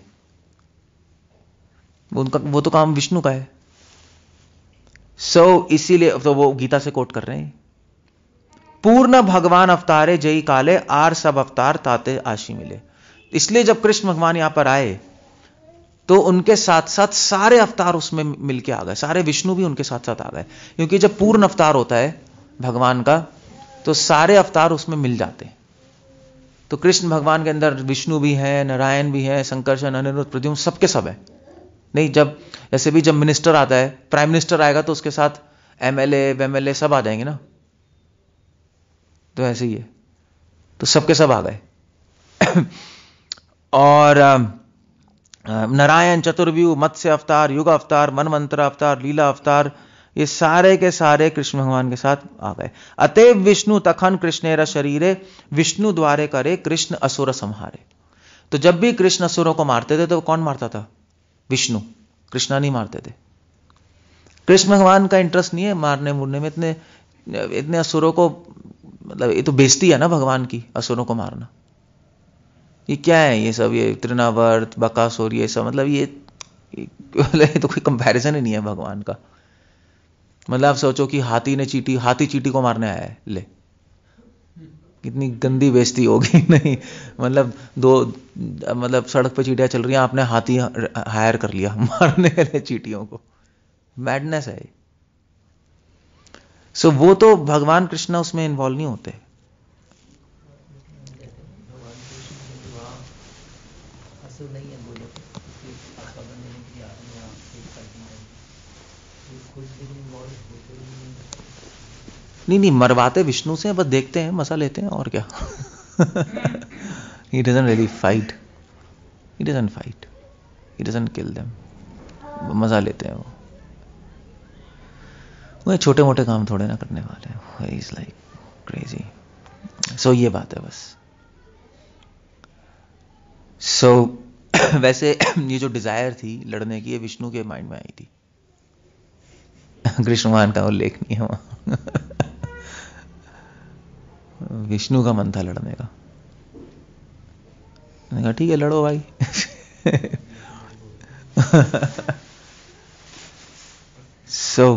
उनका वो तो काम विष्णु का है। सो so, इसीलिए तो वो गीता से कोट कर रहे हैं, पूर्ण भगवान अवतारे जय काले आर सब अवतार ताते आशी मिले। इसलिए जब कृष्ण भगवान यहां पर आए तो उनके साथ साथ सारे अवतार उसमें मिलके आ गए, सारे विष्णु भी उनके साथ साथ आ गए। क्योंकि जब पूर्ण अवतार होता है भगवान का तो सारे अवतार उसमें मिल जाते हैं। तो कृष्ण भगवान के अंदर विष्णु भी है, नारायण भी है, संकर्षण, अनिरुद्ध, प्रद्युम्न, सबके सब है। नहीं, जब ऐसे भी जब मिनिस्टर आता है, प्राइम मिनिस्टर आएगा तो उसके साथ एमएलए वेमएलए सब आ जाएंगे ना, तो ऐसे ही है, तो सबके सब आ गए। और नारायण, चतुर्व्यूह, मत्स्य अवतार, युग अवतार, मनवंतर अवतार, लीला अवतार, ये सारे के सारे कृष्ण भगवान के साथ आ गए। अतएव विष्णु तखन कृष्णेरा शरीरे, विष्णु द्वारे करे कृष्ण असुर संहारे। तो जब भी कृष्ण असुरों को मारते थे तो कौन मारता था? विष्णु, कृष्णा नहीं मारते थे। कृष्ण भगवान का इंटरेस्ट नहीं है मारने मुरने में, इतने इतने असुरों को, मतलब ये तो बेइज्जती है ना भगवान की, असुरों को मारना। ये क्या है ये सब, ये तृणावर्त, बकासुर, ये सब, मतलब ये, ये तो कोई कंपैरिजन ही नहीं है भगवान का। मतलब आप सोचो कि हाथी ने चींटी, हाथी चींटी को मारने आया है, ले कितनी गंदी बेइज्जती होगी। नहीं मतलब दो, मतलब सड़क पे चींटियां चल रही हैं, आपने हाथी हायर कर लिया मारने के लिए चींटियों को, मैडनेस है। सो वो तो भगवान कृष्ण उसमें इन्वॉल्व नहीं होते। नहीं नहीं, मरवाते विष्णु से, बस देखते हैं, मजा लेते हैं, और क्या। He doesn't really fight. He doesn't fight. He doesn't kill them. मजा लेते हैं वो। वो छोटे मोटे काम थोड़े ना करने वाले हैं। He is like crazy. So ये बात है बस। So वैसे ये जो डिजायर थी लड़ने की, ये विष्णु के माइंड में आई थी। कृष्ण भगवान का उल्लेख नहीं है वहां। विष्णु का मन था लड़ने का। मैंने कहा ठीक है लड़ो भाई। सो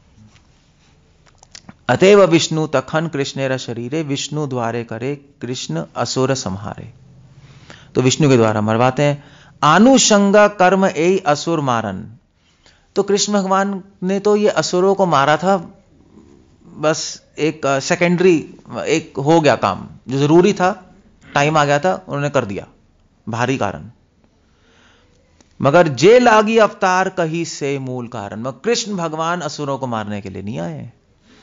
अतएव विष्णु तखन कृष्णेरा शरीरे, विष्णु द्वारे करे कृष्ण असुर संहारे। तो विष्णु के द्वारा मरवाते हैं। आनुषंगा कर्म ए असुर मारन। तो कृष्ण भगवान ने तो ये असुरों को मारा था, बस एक सेकेंडरी, एक हो गया काम जो जरूरी था, टाइम आ गया था, उन्होंने कर दिया, भारी कारण। मगर जे लागी अवतार कही से मूल कारण। मगर कृष्ण भगवान असुरों को मारने के लिए नहीं आए,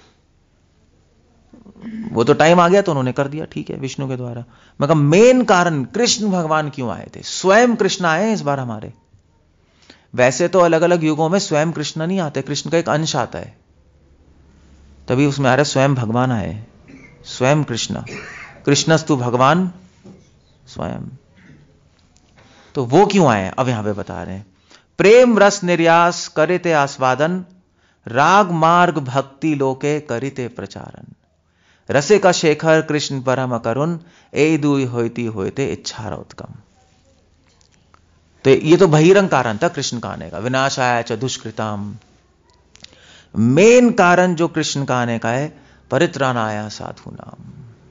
वो तो टाइम आ गया तो उन्होंने कर दिया, ठीक है, विष्णु के द्वारा। मगर मेन कारण कृष्ण भगवान क्यों आए थे? स्वयं कृष्ण आए इस बार हमारे। वैसे तो अलग अलग युगों में स्वयं कृष्ण नहीं आते, कृष्ण का एक अंश आता है, तभी उसमें आ रहा है स्वयं भगवान आए, स्वयं कृष्ण, कृष्णस्तु भगवान स्वयं। तो वो क्यों आए अब यहां पे बता रहे हैं। प्रेम रस निर्यास करिते आस्वादन, राग मार्ग भक्ति लोके करिते प्रचारन। रसिका शेखर कृष्ण परम करुण, ए दुई होती होते इच्छा उत्कम। तो ये तो बहिरंग कारण था कृष्ण का आने का, विनाशाय च दुष्कृताम। मेन कारण जो कृष्ण का आने का है, परित्राणाय साधु नाम,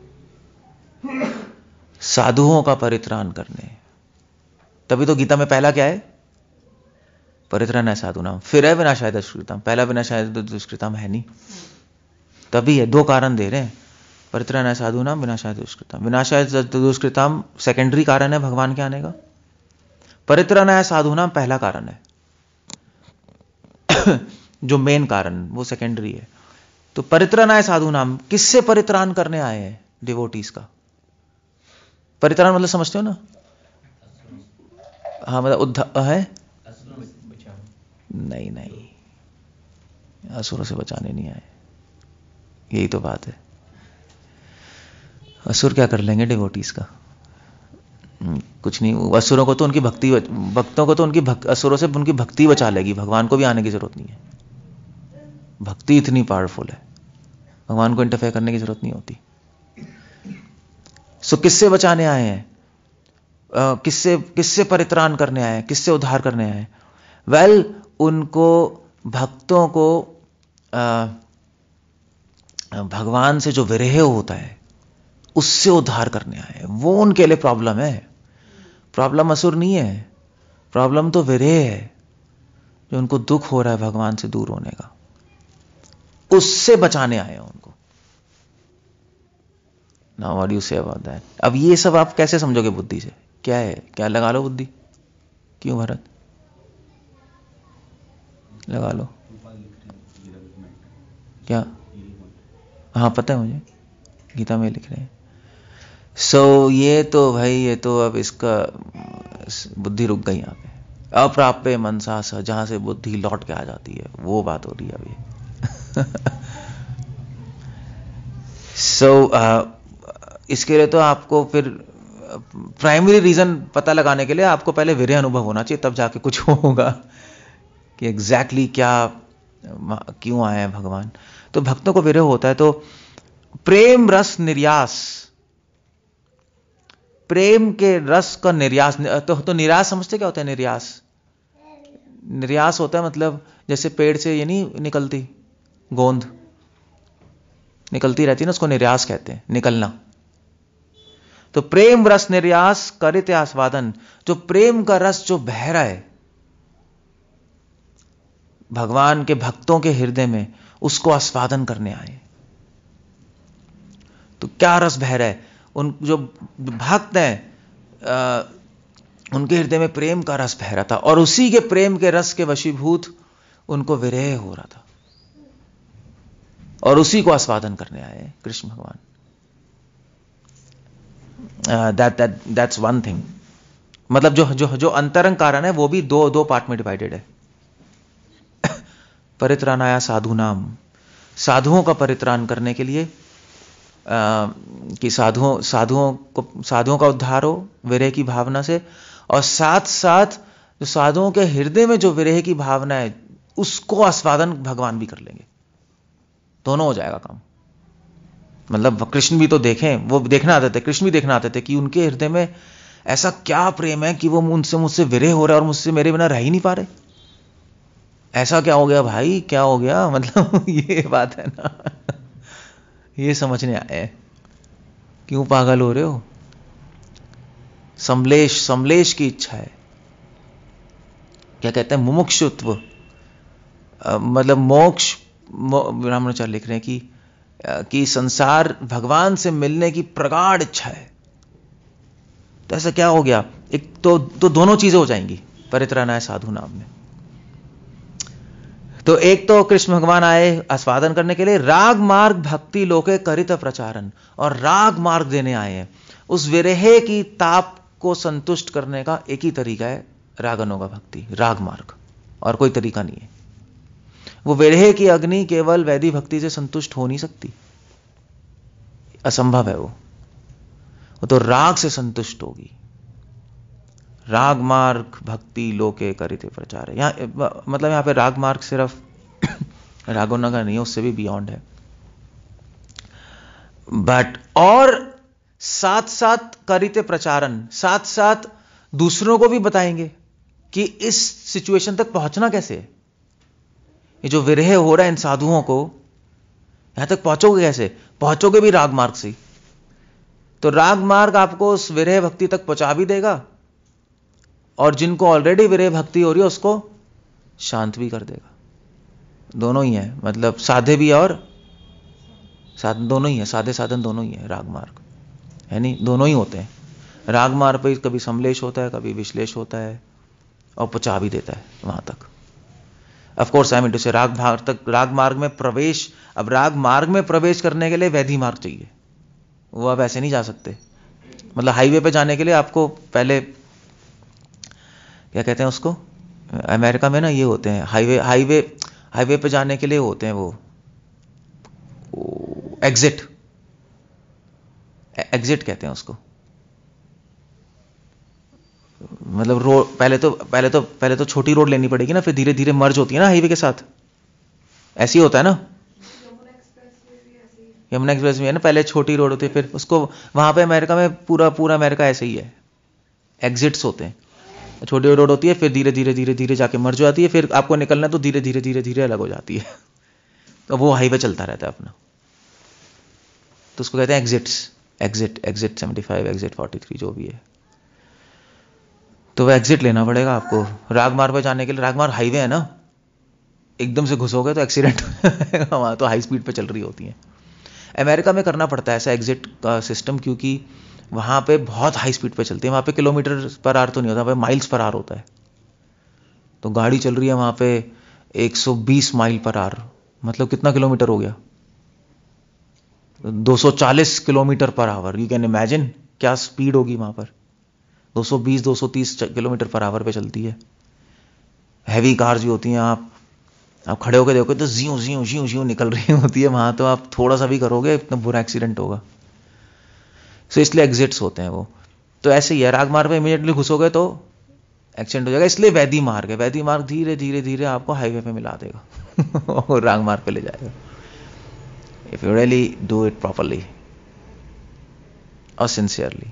साधुओं का परित्राण करने। तभी तो गीता में पहला क्या है? परित्राणाय साधु नाम, फिर है विनाशाय दुष्कृताम। पहला विनाशाय दुष्कृताम है नहीं, तभी है, दो कारण दे रहे हैं, परित्राणाय साधु नाम, विनाशाय दुष्कृताम। विनाशाय दुष्कृताम सेकेंडरी कारण है भगवान के आने का, परित्राणाय साधु नाम पहला कारण है। जो मेन कारण वो सेकेंडरी है। तो परित्राणाय साधु नाम, किससे परित्राण करने आए हैं? डिवोटीज का। परित्राण मतलब समझते हो ना? हाँ, मतलब उद्धार है? नहीं नहीं, असुरों से बचाने नहीं आए, यही तो बात है। असुर क्या कर लेंगे डिवोटीज का? कुछ नहीं। असुरों को तो उनकी भक्ति, भक्तों को तो उनकी भक, असुरों से उनकी भक्ति बचा लेगी, भगवान को भी आने की जरूरत नहीं है। भक्ति इतनी पावरफुल है, भगवान को इंटरफेयर करने की जरूरत नहीं होती। सो किससे बचाने आए हैं? uh, किससे किससे परित्राण करने आए हैं? किससे उद्धार करने आए हैं? वेल well, उनको भक्तों को uh, भगवान से जो विरह होता है उससे उद्धार करने आए हैं। वो उनके लिए प्रॉब्लम है। प्रॉब्लम असुर नहीं है, प्रॉब्लम तो विरह है, जो उनको दुख हो रहा है भगवान से दूर होने का, उससे बचाने आए हैं उनको। Now what do you say about that? अब ये सब आप कैसे समझोगे बुद्धि से? क्या है? क्या लगा लो बुद्धि? क्यों भरत? लगा लो क्या? हाँ पता है मुझे, गीता में लिख रहे हैं। सो so, ये तो भाई, ये तो अब इसका बुद्धि रुक गई यहाँ पे। अप्राप्य मनसा स, जहां से बुद्धि लौट के आ जाती है, वो बात हो रही है अभी। सो so, uh, इसके लिए तो आपको फिर प्राइमरी रीजन पता लगाने के लिए आपको पहले विरह अनुभव होना चाहिए, तब जाके कुछ होगा कि एग्जैक्टली exactly क्या क्यों आए हैं भगवान। तो भक्तों को विरह होता है। तो प्रेम रस निर्यास, प्रेम के रस का निर्यास। तो, तो निर्यास समझते क्या होता है? निर्यास निर्यास होता है मतलब जैसे पेड़ से ये नहीं निकलती गोंद निकलती रहती है ना, उसको निर्यास कहते हैं, निकलना। तो प्रेम रस निर्यास करित आस्वादन, जो प्रेम का रस जो बह रहा है भगवान के भक्तों के हृदय में, उसको आस्वादन करने आए। तो क्या रस बह रहा है? उन जो भक्त हैं आ, उनके हृदय में प्रेम का रस बह रहा था, और उसी के प्रेम के रस के वशीभूत उनको विरह हो रहा था, और उसी को आस्वादन करने आए कृष्ण भगवान। That that that's one thing. मतलब जो जो जो अंतरंग कारण है वो भी दो दो पार्ट में डिवाइडेड है। परित्राणाय साधु नाम, साधुओं का परित्राण करने के लिए आ, कि साधुओं साधुओं को साधुओं का उद्धार हो विरह की भावना से, और साथ साथ जो साधुओं के हृदय में जो विरह की भावना है उसको आस्वादन भगवान भी कर लेंगे। दोनों हो जाएगा काम। मतलब कृष्ण भी तो देखें, वो देखना आते थे, कृष्ण भी देखना आते थे कि उनके हृदय में ऐसा क्या प्रेम है कि वो उनसे मुझसे विरह हो रहा है और मुझसे मेरे बिना रह ही नहीं पा रहे। ऐसा क्या हो गया भाई, क्या हो गया? मतलब ये बात है ना, ये समझने आए हैं। क्यों पागल हो रहे हो? समलेश, समलेश की इच्छा है। क्या कहते हैं? मुमुक्षुत्व, मतलब मोक्ष। ब्राह्मणाचार्य लिख रहे हैं कि कि संसार भगवान से मिलने की प्रगाढ़ इच्छा है। तो ऐसा क्या हो गया? एक तो तो दोनों चीजें हो जाएंगी परित्राणाय साधु नाम में। तो एक तो कृष्ण भगवान आए आस्वादन करने के लिए, राग मार्ग भक्ति लोके करित प्रचारन, और राग मार्ग देने आए हैं। उस विरह की ताप को संतुष्ट करने का एक ही तरीका है, रागनों का भक्ति, राग मार्ग, और कोई तरीका नहीं है। वो विरह की अग्नि केवल वैदिक भक्ति से संतुष्ट हो नहीं सकती, असंभव है वो वो तो राग से संतुष्ट होगी। राग मार्ग भक्ति लोके करिते प्रचार है। यहां मतलब यहां पे राग मार्ग सिर्फ रागों का नहीं है, उससे भी बियॉन्ड है। बट और साथ साथ करिते प्रचारन, साथ साथ दूसरों को भी बताएंगे कि इस सिचुएशन तक पहुंचना कैसे है। ये जो विरह हो रहा है इन साधुओं को, यहां तक पहुंचोगे कैसे? पहुंचोगे भी राग मार्ग से। तो राग मार्ग आपको उस विरह भक्ति तक पहुंचा भी देगा, और जिनको ऑलरेडी विरह भक्ति हो रही है उसको शांत भी कर देगा। दोनों ही है, मतलब साधे भी और साधन दोनों ही है, साधे साधन दोनों ही है राग मार्ग, है नहीं? दोनों ही होते हैं। राग मार्ग पे कभी समलेश होता है, कभी विश्लेष होता है, और पहुंचा भी देता है वहां तक। Of course I mean to say राग मार्ग तक, राग मार्ग में प्रवेश, अब राग मार्ग में प्रवेश करने के लिए वैधि मार्ग चाहिए, वो आप ऐसे नहीं जा सकते। मतलब हाईवे पे जाने के लिए आपको पहले क्या कहते हैं उसको, अमेरिका में ना ये होते हैं हाईवे हाईवे हाईवे पे जाने के लिए होते हैं वो एग्जिट एग्जिट कहते हैं उसको। मतलब रोड पहले तो पहले तो पहले तो छोटी रोड लेनी पड़ेगी ना, फिर धीरे धीरे मर्ज होती है ना हाईवे के साथ। ऐसी होता है ना, यमुना एक्सप्रेस में है ना, पहले छोटी रोड होती है, फिर उसको वहां पे अमेरिका में पूरा पूरा अमेरिका ऐसे ही है, एग्जिट्स होते हैं। छोटी रोड होती है, फिर धीरे धीरे धीरे धीरे जाके मर्ज हो जाती है, फिर आपको निकलना तो धीरे धीरे धीरे धीरे अलग हो जाती है। तो वो हाईवे चलता रहता है अपना, तो उसको कहते हैं exits, exit exit seventy five, exit forty three, जो भी है। तो वो एग्जिट लेना पड़ेगा आपको राग मार्ग पे जाने के लिए। राग मार्ग हाईवे है ना, एकदम से घुसोगे तो एक्सीडेंट वहां तो हाई स्पीड पे चल रही होती है। अमेरिका में करना पड़ता है ऐसा एग्जिट का सिस्टम, क्योंकि वहां पे बहुत हाई स्पीड पे चलती है। वहां पे किलोमीटर पर आवर तो नहीं होता, वहां पे माइल्स पर आवर होता है। तो गाड़ी चल रही है वहां पे एक सौ बीस माइल पर आवर, मतलब कितना किलोमीटर हो गया? दो सौ चालीस kilometre per hour. You can imagine क्या स्पीड होगी वहां पर। दो सौ बीस दो सौ तीस किलोमीटर पर आवर पे चलती है। हैवी कार्स भी होती हैं, आप आप खड़े होकर देखोगे तो ज्यों ज्यों ज्यों ज्यों निकल रही होती है, वहां तो आप थोड़ा सा भी करोगे इतना बुरा एक्सीडेंट होगा। सो इसलिए एग्जिट्स होते हैं वो। तो ऐसे ही है, राग मार्ग में इमीडिएटली घुसोगे तो एक्सीडेंट हो जाएगा। इसलिए वैदी मार्ग है, वैदी मार्ग धीरे धीरे धीरे आपको हाईवे पे मिला देगा और राग मार्ग पे ले जाएगा, if you really do it properly और सिंसियरली।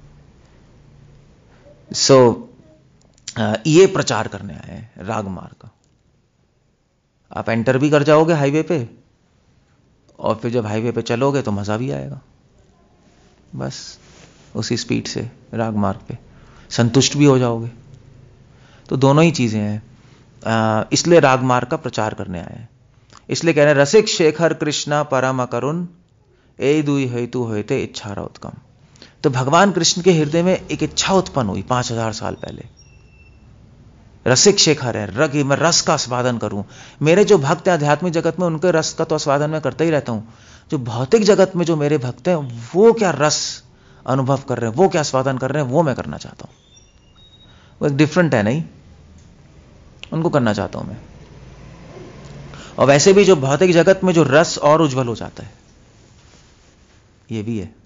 सो ये प्रचार करने आए हैं राग मार्ग का। आप एंटर भी कर जाओगे हाईवे पे, और फिर जब हाईवे पे चलोगे तो मजा भी आएगा, बस उसी स्पीड से राग मार्ग पे संतुष्ट भी हो जाओगे। तो दोनों ही चीजें हैं, इसलिए राग मार्ग का प्रचार करने आए हैं। इसलिए कह रहे हैं रसिक शेखर कृष्णा परम करुण ए दुई हेतु होते इच्छा उत्कम। तो भगवान कृष्ण के हृदय में एक इच्छा उत्पन्न हुई पांच हजार साल पहले। रसिक शेखर है, रग मैं रस का आस्वादन करूं। मेरे जो भक्त हैं आध्यात्मिक जगत में, उनके रस का तो आस्वादन मैं करता ही रहता हूं। जो भौतिक जगत में जो मेरे भक्त हैं, वो क्या रस अनुभव कर रहे हैं, वो क्या आस्वादन कर रहे हैं, वो मैं करना चाहता हूं। वो एक डिफरेंट है नहीं, उनको करना चाहता हूं मैं। और वैसे भी जो भौतिक जगत में जो रस और उज्जवल हो जाता है, ये भी है।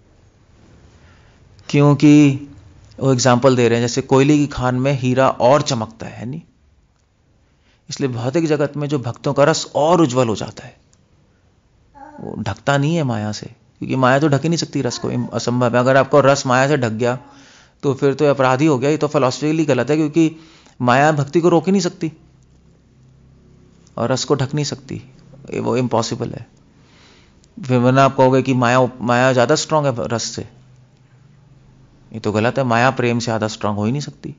क्योंकि वो एग्जाम्पल दे रहे हैं, जैसे कोयले की खान में हीरा और चमकता है नहीं, इसलिए भौतिक जगत में जो भक्तों का रस और उज्जवल हो जाता है, वो ढकता नहीं है माया से, क्योंकि माया तो ढक ही नहीं सकती रस को, असंभव है। अगर आपको रस माया से ढक गया तो फिर तो अपराधी हो गया। ये तो फिलॉसफिकली गलत है, क्योंकि माया भक्ति को रोक ही नहीं सकती और रस को ढक नहीं सकती, वो इम्पॉसिबल है। फिर वरना आप कहोगे कि माया माया ज्यादा स्ट्रांग है रस से, ये तो गलत है। माया प्रेम से ज्यादा स्ट्रांग हो ही नहीं सकती,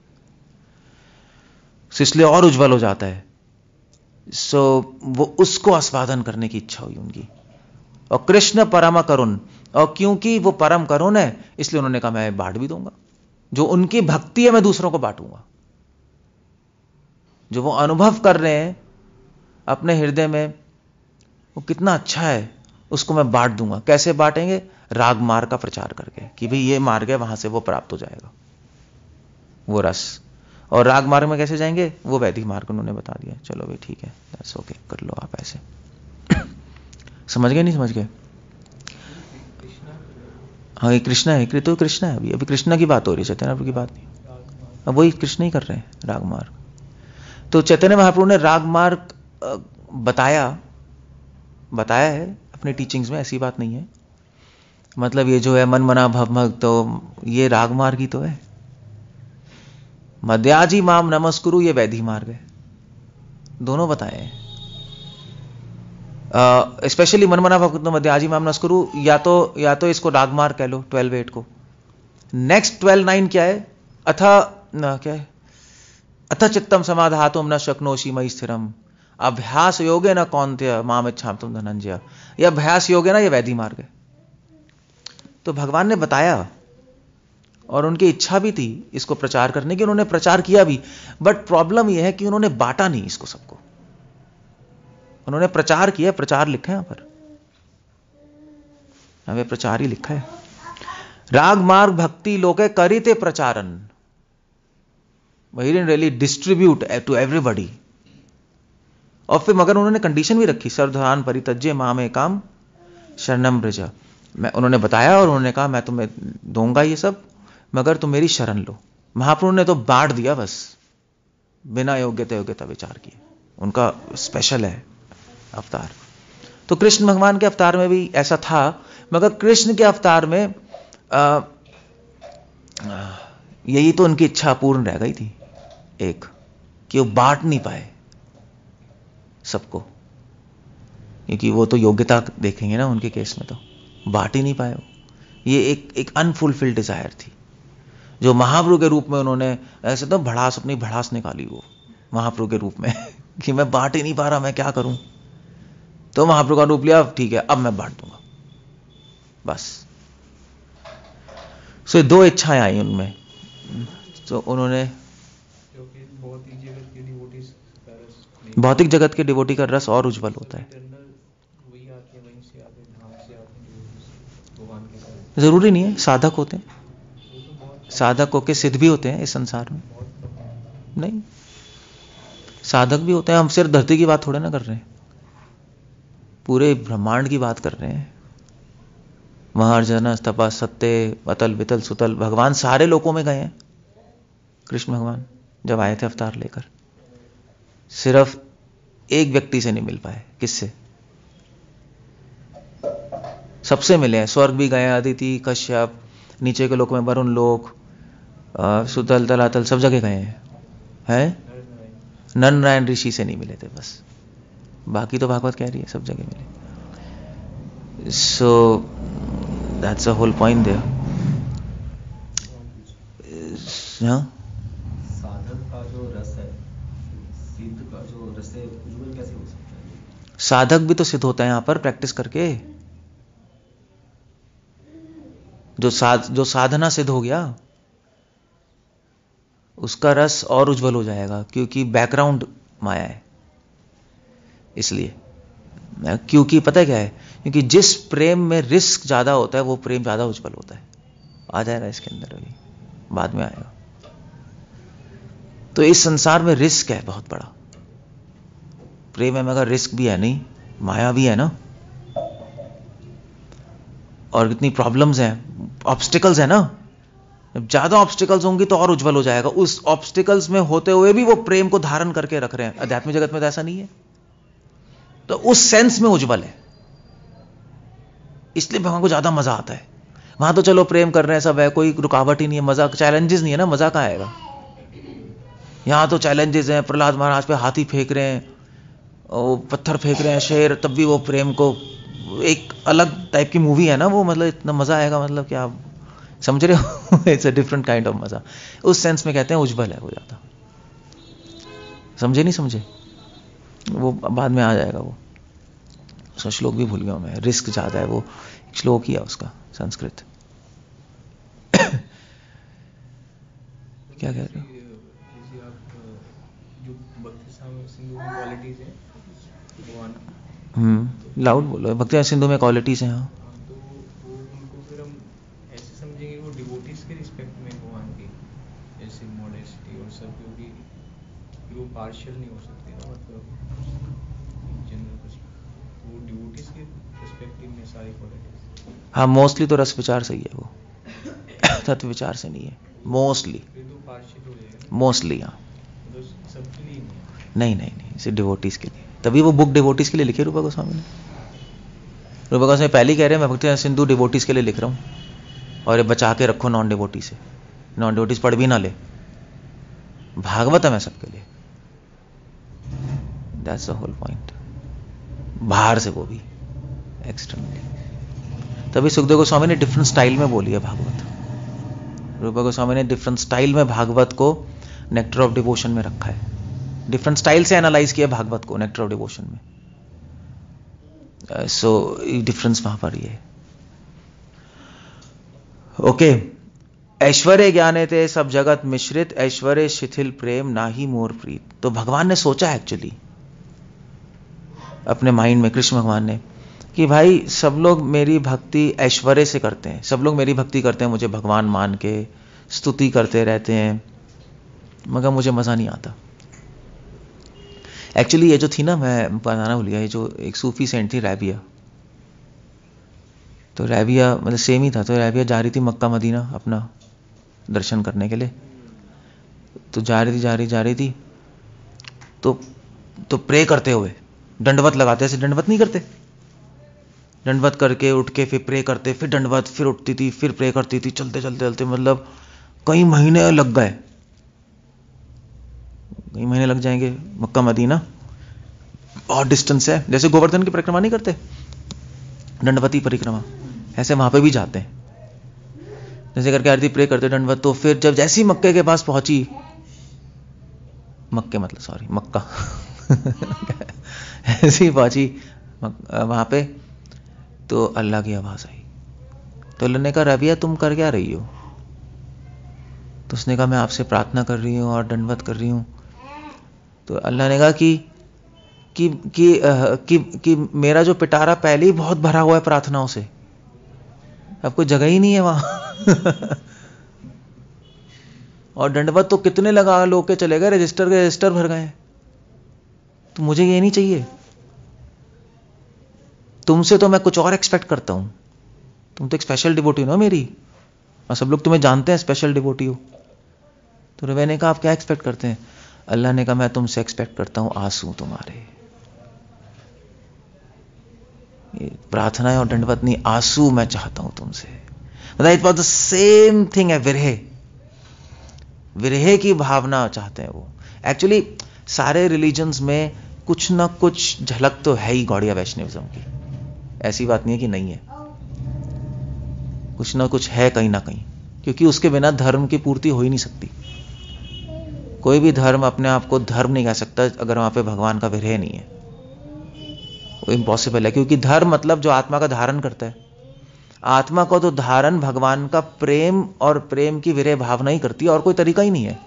इसलिए और उज्जवल हो जाता है। सो वो उसको आस्वादन करने की इच्छा हुई उनकी। और कृष्ण परम करुण, और क्योंकि वो परम करुण है इसलिए उन्होंने कहा मैं बांट भी दूंगा। जो उनकी भक्ति है मैं दूसरों को बांटूंगा। जो वो अनुभव कर रहे हैं अपने हृदय में, वो कितना अच्छा है, उसको मैं बांट दूंगा। कैसे बांटेंगे? राग मार्ग का प्रचार करके, कि भाई ये मार्ग है, वहां से वो प्राप्त हो जाएगा वो रस। और राग मार्ग में कैसे जाएंगे? वो वैदिक मार्ग उन्होंने बता दिया। चलो भाई ठीक है, दैट्स ओके, कर लो आप ऐसे। समझ गए नहीं समझ गए? हाँ ये कृष्णा है, तो कृष्णा है। अभी अभी कृष्णा की बात हो रही है, चैतन्य महाप्रभु की बात नहीं। अब वही कृष्ण ही कर रहे हैं राग मार्ग। तो चैतन्य महाप्रभु ने राग मार्ग बताया बताया है अपनी टीचिंग्स में, ऐसी बात नहीं है। मतलब ये जो है मन मना भव भग, तो ये राग मार्ग ही तो है। मध्याजी माम नमस्कुरु ये वैधि मार्ग है। दोनों बताए हैं। स्पेशली मन मना भव मध्याजी माम नमस्कुरु, या तो या तो इसको राग मार्ग कह लो ट्वेल्व एट को। नेक्स्ट ट्वेल्व नाइन क्या है? अथ न क्या है? अथ चित्तम समाधातुम न शक्नोषि मयि स्थिरम अभ्यास योगे न कौन्त्य माम इच्छाम तुम धनंजय। यह अभ्यास योग है ना, यह वैधि मार्ग है। तो भगवान ने बताया और उनकी इच्छा भी थी इसको प्रचार करने की, उन्होंने प्रचार किया भी। बट प्रॉब्लम यह है कि उन्होंने बांटा नहीं इसको सबको। उन्होंने प्रचार किया, प्रचार लिखा है यहां पर, हमें प्रचार ही लिखा है। राग मार्ग भक्ति लोके करिते प्रचारन, he didn't really distribute to everybody. और फिर मगर उन्होंने कंडीशन भी रखी, सर्वधर्मान् परित्यज्य माम एकाम शरणम व्रज। मैं उन्होंने बताया और उन्होंने कहा मैं तुम्हें दूंगा ये सब, मगर तुम मेरी शरण लो। महाप्रभु ने तो बांट दिया बस, बिना योग्यता योग्यता विचार किए। उनका स्पेशल है अवतार। तो कृष्ण भगवान के अवतार में भी ऐसा था, मगर कृष्ण के अवतार में आ, आ, यही तो उनकी इच्छा पूर्ण रह गई थी एक, कि वो बांट नहीं पाए सबको, क्योंकि वो तो योग्यता देखेंगे ना उनके केस में, तो बांट ही नहीं पाए वो। ये एक एक अनफुलफिल्ड डिजायर थी जो महाप्रभु के रूप में उन्होंने ऐसे तो भड़ास अपनी भड़ास निकाली वो महाप्रभु के रूप में कि मैं बांट ही नहीं पा रहा, मैं क्या करूं। तो महाप्रभु का रूप लिया, ठीक है अब मैं बांट दूंगा बस। सो दो इच्छाएं आई उनमें। तो उन्होंने भौतिक जगत के डिवोटी का रस और उज्जवल होता है। जरूरी नहीं है, साधक होते हैं, साधक होके सिद्ध भी होते हैं इस संसार में। नहीं, साधक भी होते हैं, हम सिर्फ धरती की बात थोड़े ना कर रहे हैं, पूरे ब्रह्मांड की बात कर रहे हैं। महार्जन तपा सत्य अतल वितल सुतल, भगवान सारे लोकों में गए हैं। कृष्ण भगवान जब आए थे अवतार लेकर, सिर्फ एक व्यक्ति से नहीं मिल पाए। किससे? सबसे मिले हैं। स्वर्ग भी गए, अदिति, कश्यप, नीचे के लोक में वरुण लोक, सुतल तलातल, सब जगह गए हैं। हैं? नर नारायण ऋषि से नहीं मिले थे बस, बाकी तो भागवत कह रही है सब जगह मिले। So that's a whole point there. हाँ, साधक का जो रस है, सिद्ध का जो रस है, उज्ज्वल कैसे हो सकता है? साधक भी तो सिद्ध होता है यहां पर प्रैक्टिस करके। जो साध जो साधना सिद्ध हो गया, उसका रस और उज्जवल हो जाएगा, क्योंकि बैकग्राउंड माया है। इसलिए क्योंकि पता है क्या है, क्योंकि जिस प्रेम में रिस्क ज्यादा होता है वो प्रेम ज्यादा उज्जवल होता है। आ जाएगा इसके अंदर, अभी बाद में आएगा। तो इस संसार में रिस्क है बहुत बड़ा। प्रेम में मगर रिस्क भी है नहीं, माया भी है ना, और कितनी प्रॉब्लम्स हैं, ऑब्स्टिकल्स है ना। जब ज्यादा ऑब्स्टिकल्स होंगी तो और उज्जवल हो जाएगा। उस ऑब्स्टिकल्स में होते हुए भी वो प्रेम को धारण करके रख रहे हैं। अध्यात्मिक जगत में तो ऐसा नहीं है, तो उस सेंस में उज्जवल है। इसलिए भगवान को ज्यादा मजा आता है। वहां तो चलो प्रेम कर रहे हैं सब है, कोई रुकावट ही नहीं है, मजा चैलेंजेस नहीं है ना, मजा कहां आएगा। यहां तो चैलेंजेस हैं, प्रहलाद महाराज पे हाथी फेंक रहे हैं, वो पत्थर फेंक रहे हैं, शेर, तब भी वो प्रेम को, एक अलग टाइप की मूवी है ना वो, मतलब इतना मजा आएगा, मतलब क्या आप समझ रहे हो। It's a different kind of मजा। उस सेंस में कहते हैं उज्जवल है वो ज्यादा। समझे नहीं समझे, वो बाद में आ जाएगा। वो उसका श्लोक भी भूल गया मैं, रिस्क ज्यादा है वो, श्लोक ही है उसका संस्कृत। क्या कह रहे हो? जो भक्ति सिंधु में क्वालिटीज है भगवान, हम्म लाउड बोलो। भक्ति सिंधु में क्वालिटीज हैं। हाँ, तो वो उनको फिर हम ऐसे समझेंगे वो डिवोटीज के रिस्पेक्ट में भगवान की, जैसे मॉडेस्टी और सब, क्योंकि वो पार्शियल नहीं हो सकते ना, मतलब जनरल वो डिवोटीज के पर्सपेक्टिव में सारी क्वालिटीज। हाँ, मोस्टली तो रस विचार से ही है वो, तत्व विचार से नहीं है मोस्टली। मोस्टली हाँ, नहीं नहीं नहीं, सिर्फ डिवोटीज के लिए। तभी वो बुक डिवोटीज के लिए लिखी रूपा गोस्वामी ने। रूपा गोस्वामी पहले ही कह रहे हैं मैं भक्ति सिंधु डिवोटीज के लिए लिख रहा हूं, और ये बचा के रखो नॉन डिवोटी से, नॉन डिवोटीज पढ़ भी ना ले। भागवत है सबके लिए, दैट्स द होल पॉइंट। बाहर से वो भी एक्सटर्नली। तभी सुखदेव गोस्वामी ने डिफरेंट स्टाइल में बोली है भागवत। रूपा गोस्वामी ने डिफरेंट स्टाइल में भागवत को नेक्टर ऑफ डिवोशन में रखा है। डिफरेंट स्टाइल से एनालाइज किया भागवत को नेक्टर ऑफ डिवोशन में। सो uh, डिफरेंस वहां पर ये ओके। ऐश्वर्य ज्ञाने थे सब जगत मिश्रित, ऐश्वर्य शिथिल प्रेम नाही मोर प्रीत। तो भगवान ने सोचा एक्चुअली अपने माइंड में, कृष्ण भगवान ने, कि भाई सब लोग मेरी भक्ति ऐश्वर्य से करते हैं, सब लोग मेरी भक्ति करते हैं, मुझे भगवान मान के स्तुति करते रहते हैं, मगर मुझे मजा नहीं आता। एक्चुअली ये जो थी ना, मैं बताना भूल गया, ये जो एक सूफी सेंट थी रैबिया, तो रैबिया मतलब सेम ही था। तो रैबिया जा रही थी मक्का मदीना अपना दर्शन करने के लिए। तो जा रही थी जा रही जा रही थी तो तो प्रे करते हुए, दंडवत लगाते, ऐसे दंडवत नहीं करते, दंडवत करके उठ के फिर प्रे करते, फिर दंडवत, फिर उठती थी, फिर प्रे करती थी, चलते चलते चलते मतलब कई महीने लग गए। कई महीने लग जाएंगे। मक्का मदीना और डिस्टेंस है, जैसे गोवर्धन की परिक्रमा नहीं करते, दंडवती परिक्रमा, ऐसे वहां पे भी जाते हैं। जैसे करके आरती प्रे करते दंडवत। तो फिर जब जैसे ही मक्के के पास पहुंची, मक्के मतलब सॉरी मक्का ऐसे ही पहुंची वहां पे, तो अल्लाह की आवाज आई। तो अल्लाह ने कहा रबिया तुम कर क्या रही हो? तो उसने कहा मैं आपसे प्रार्थना कर रही हूं और दंडवत कर रही हूं। तो अल्लाह ने कहा कि कि कि, कि कि मेरा जो पिटारा पहले ही बहुत भरा हुआ है प्रार्थनाओं से, अब कोई जगह ही नहीं है वहां और दंडवत तो कितने लगा लोग के चले गए, रजिस्टर के रजिस्टर भर गए। तो मुझे ये नहीं चाहिए। तुमसे तो मैं कुछ और एक्सपेक्ट करता हूं। तुम तो एक स्पेशल डिवोटी हो ना मेरी, और सब लोग तुम्हें जानते हैं स्पेशल डिवोटी हो। तो रवि ने कहा आप क्या एक्सपेक्ट करते हैं? अल्लाह ने कहा मैं तुमसे एक्सपेक्ट करता हूं आंसू तुम्हारे। प्रार्थना और दंडवत नहीं, आंसू मैं चाहता हूं तुमसे। मतलब it was the same thing है, विरह विरह की भावना चाहते हैं वो। एक्चुअली सारे रिलीजन्स में कुछ ना कुछ झलक तो है ही गौड़िया वैष्णविज्म की, ऐसी बात नहीं है कि नहीं है, कुछ ना कुछ है कहीं ना कहीं, क्योंकि उसके बिना धर्म की पूर्ति हो ही नहीं सकती। कोई भी धर्म अपने आप को धर्म नहीं कह सकता अगर वहां पे भगवान का विरह नहीं है, वो इम्पॉसिबल है। क्योंकि धर्म मतलब जो आत्मा का धारण करता है, आत्मा को तो धारण भगवान का प्रेम और प्रेम की विरह भावना ही करती है, और कोई तरीका ही नहीं है।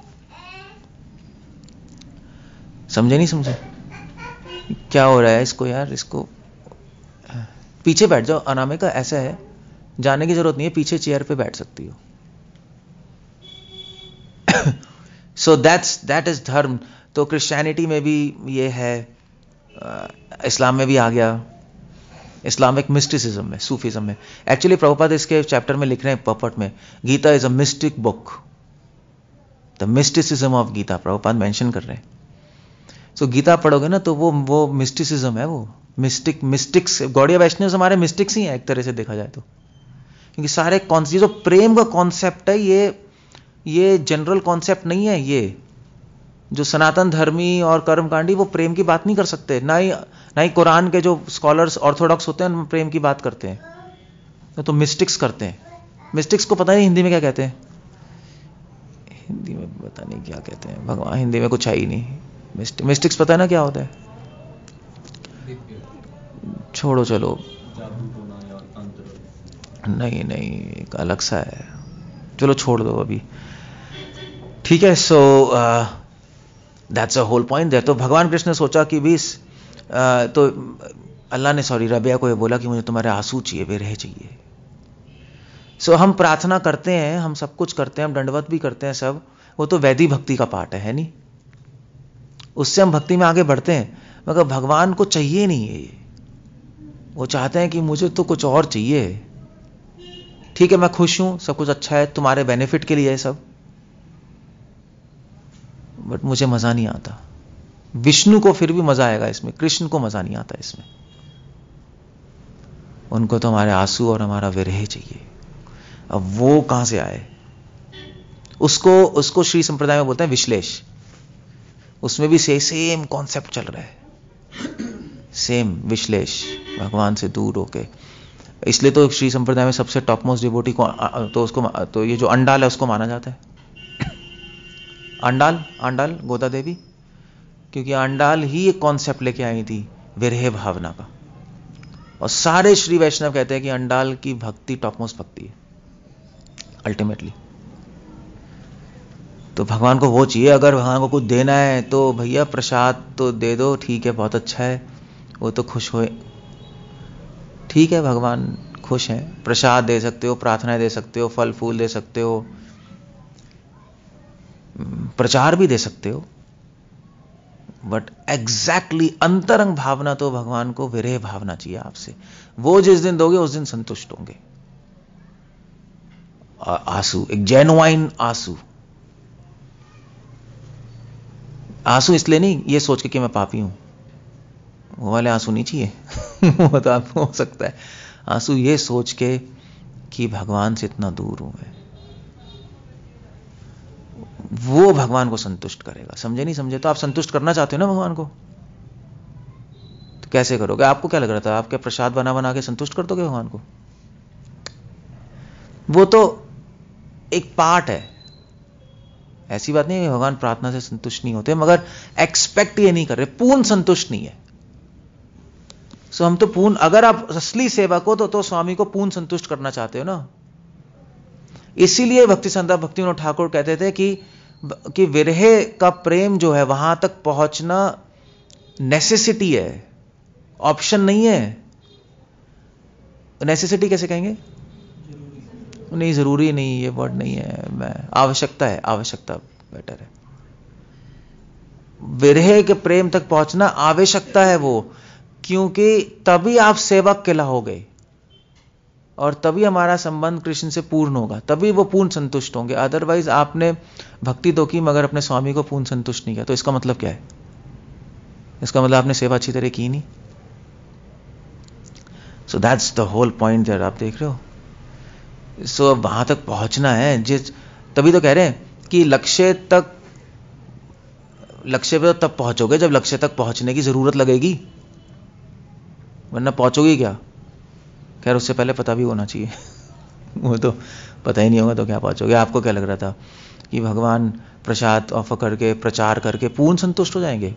समझे नहीं समझे क्या हो रहा है इसको यार? इसको पीछे बैठ जाओ। अनामिका ऐसा है, जाने की जरूरत नहीं है, पीछे चेयर पे बैठ सकती हो। सो दैट्स दैट इज धर्म। तो क्रिश्चियनिटी में भी ये है, इस्लाम में भी आ गया। इस्लामिक मिस्टिसिज्म में, सूफीज्म में। एक्चुअली प्रभुपाद इसके चैप्टर में लिख रहे हैं पर्पट में, Gita is a mystic book, the mysticism of Gita Prabhupada mention कर रहे हैं। सो so, गीता पढ़ोगे ना तो वो वो मिस्टिसिज्म है, वो मिस्टिक मिस्टिक्स। गौड़िया वैष्णव हमारे मिस्टिक्स ही हैं एक तरह से देखा जाए तो, क्योंकि सारे कॉन्सेप्ट, जो प्रेम का कॉन्सेप्ट है, ये ये जनरल कॉन्सेप्ट नहीं है। ये जो सनातन धर्मी और कर्मकांडी वो प्रेम की बात नहीं कर सकते, ना ही ना ही कुरान के जो स्कॉलर्स ऑर्थोडॉक्स होते हैं प्रेम की बात करते हैं, तो मिस्टिक्स करते हैं। मिस्टिक्स को पता नहीं हिंदी में क्या कहते हैं, हिंदी में पता नहीं क्या कहते हैं भगवान, हिंदी में कुछ है ही नहीं। मिस्टिक मिस्टिक्स पता है ना क्या होता है? छोड़ो चलो, नहीं नहीं एक अलग सा है, चलो छोड़ दो अभी, ठीक है। So that's a whole point there. तो भगवान कृष्ण ने सोचा कि भी uh, तो अल्लाह ने सॉरी रबिया को ये बोला कि मुझे तुम्हारे आंसू चाहिए, विरह चाहिए। सो so, हम प्रार्थना करते हैं, हम सब कुछ करते हैं, हम दंडवत भी करते हैं सब, वो तो वैदिक भक्ति का पार्ट है, है नहीं? उससे हम भक्ति में आगे बढ़ते हैं, मगर भगवान को चाहिए नहीं है। वो चाहते हैं कि मुझे तो कुछ और चाहिए। ठीक है मैं खुश हूं, सब कुछ अच्छा है, तुम्हारे बेनिफिट के लिए है सब, बट मुझे मजा नहीं आता। विष्णु को फिर भी मजा आएगा इसमें, कृष्ण को मजा नहीं आता इसमें। उनको तो हमारे आंसू और हमारा विरह चाहिए। अब वो कहां से आए? उसको उसको श्री संप्रदाय में बोलते हैं विश्लेष। उसमें भी से सेम कॉन्सेप्ट चल रहा है, सेम विश्लेष, भगवान से दूर होके। इसलिए तो श्री संप्रदाय में सबसे टॉप मोस्ट डिवोटी को तो उसको तो ये जो अंडाल है उसको माना जाता है। अंडाल अंडाल गोदा देवी, क्योंकि अंडाल ही एक कॉन्सेप्ट लेके आई थी विरह भावना का। और सारे श्री वैष्णव कहते हैं कि अंडाल की भक्ति टॉप मोस्ट भक्ति है अल्टीमेटली। तो भगवान को वो चाहिए, अगर भगवान को कुछ देना है तो भैया प्रसाद तो दे दो, ठीक है बहुत अच्छा है, वो तो खुश होए, ठीक है भगवान खुश हैं, प्रसाद दे सकते हो, प्रार्थनाएं दे सकते हो, फल फूल दे सकते हो, प्रचार भी दे सकते हो, बट एग्जैक्टली अंतरंग भावना तो भगवान को विरह भावना चाहिए आपसे। वो जिस दिन दोगे उस दिन संतुष्ट होंगे। आंसू, एक जेन्युइन आंसू। आंसू इसलिए नहीं ये सोच के कि मैं पापी हूं, वो वाले आंसू नहीं चाहिए। वो तो आपको हो सकता है। आंसू ये सोच के कि भगवान से इतना दूर हूं मैं, वो भगवान को संतुष्ट करेगा। समझे नहीं समझे? तो आप संतुष्ट करना चाहते हो ना भगवान को, तो कैसे करोगे? आपको क्या लग रहा था, आप क्या प्रसाद बना बना के संतुष्ट कर दोगे भगवान को? वो तो एक पार्ट है, ऐसी बात नहीं है भगवान प्रार्थना से संतुष्ट नहीं होते, मगर एक्सपेक्ट ये नहीं कर रहे, पूर्ण संतुष्ट नहीं है। सो so, हम तो पूर्ण, अगर आप असली सेवक हो तो, तो स्वामी को पूर्ण संतुष्ट करना चाहते हो ना। इसीलिए भक्ति संता भक्ति विनोद ठाकुर कहते थे कि कि विरह का प्रेम जो है वहां तक पहुंचना नेसेसिटी है, ऑप्शन नहीं है। नेसेसिटी कैसे कहेंगे? जरूरी। नहीं जरूरी नहीं, ये वर्ड नहीं है, मैं आवश्यकता है, आवश्यकता बेटर है। विरह के प्रेम तक पहुंचना आवश्यकता है वो, क्योंकि तभी आप सेवक कहलाओगे और तभी हमारा संबंध कृष्ण से पूर्ण होगा, तभी वो पूर्ण संतुष्ट होंगे। अदरवाइज आपने भक्ति तो की मगर अपने स्वामी को पूर्ण संतुष्ट नहीं किया, तो इसका मतलब क्या है? इसका मतलब आपने सेवा अच्छी तरह की नहीं। So that's the whole point there, आप देख रहे हो। सो so, वहां तक पहुंचना है, जिस तभी तो कह रहे हैं कि लक्ष्य तक, लक्ष्य पे तो तब पहुंचोगे जब लक्ष्य तक पहुंचने की जरूरत लगेगी, वरना पहुंचोगे क्या? खैर उससे पहले पता भी होना चाहिए वो तो पता ही नहीं होगा तो क्या पहुंचोगे। आपको क्या लग रहा था कि भगवान प्रसाद ऑफर करके, प्रचार करके पूर्ण संतुष्ट हो जाएंगे?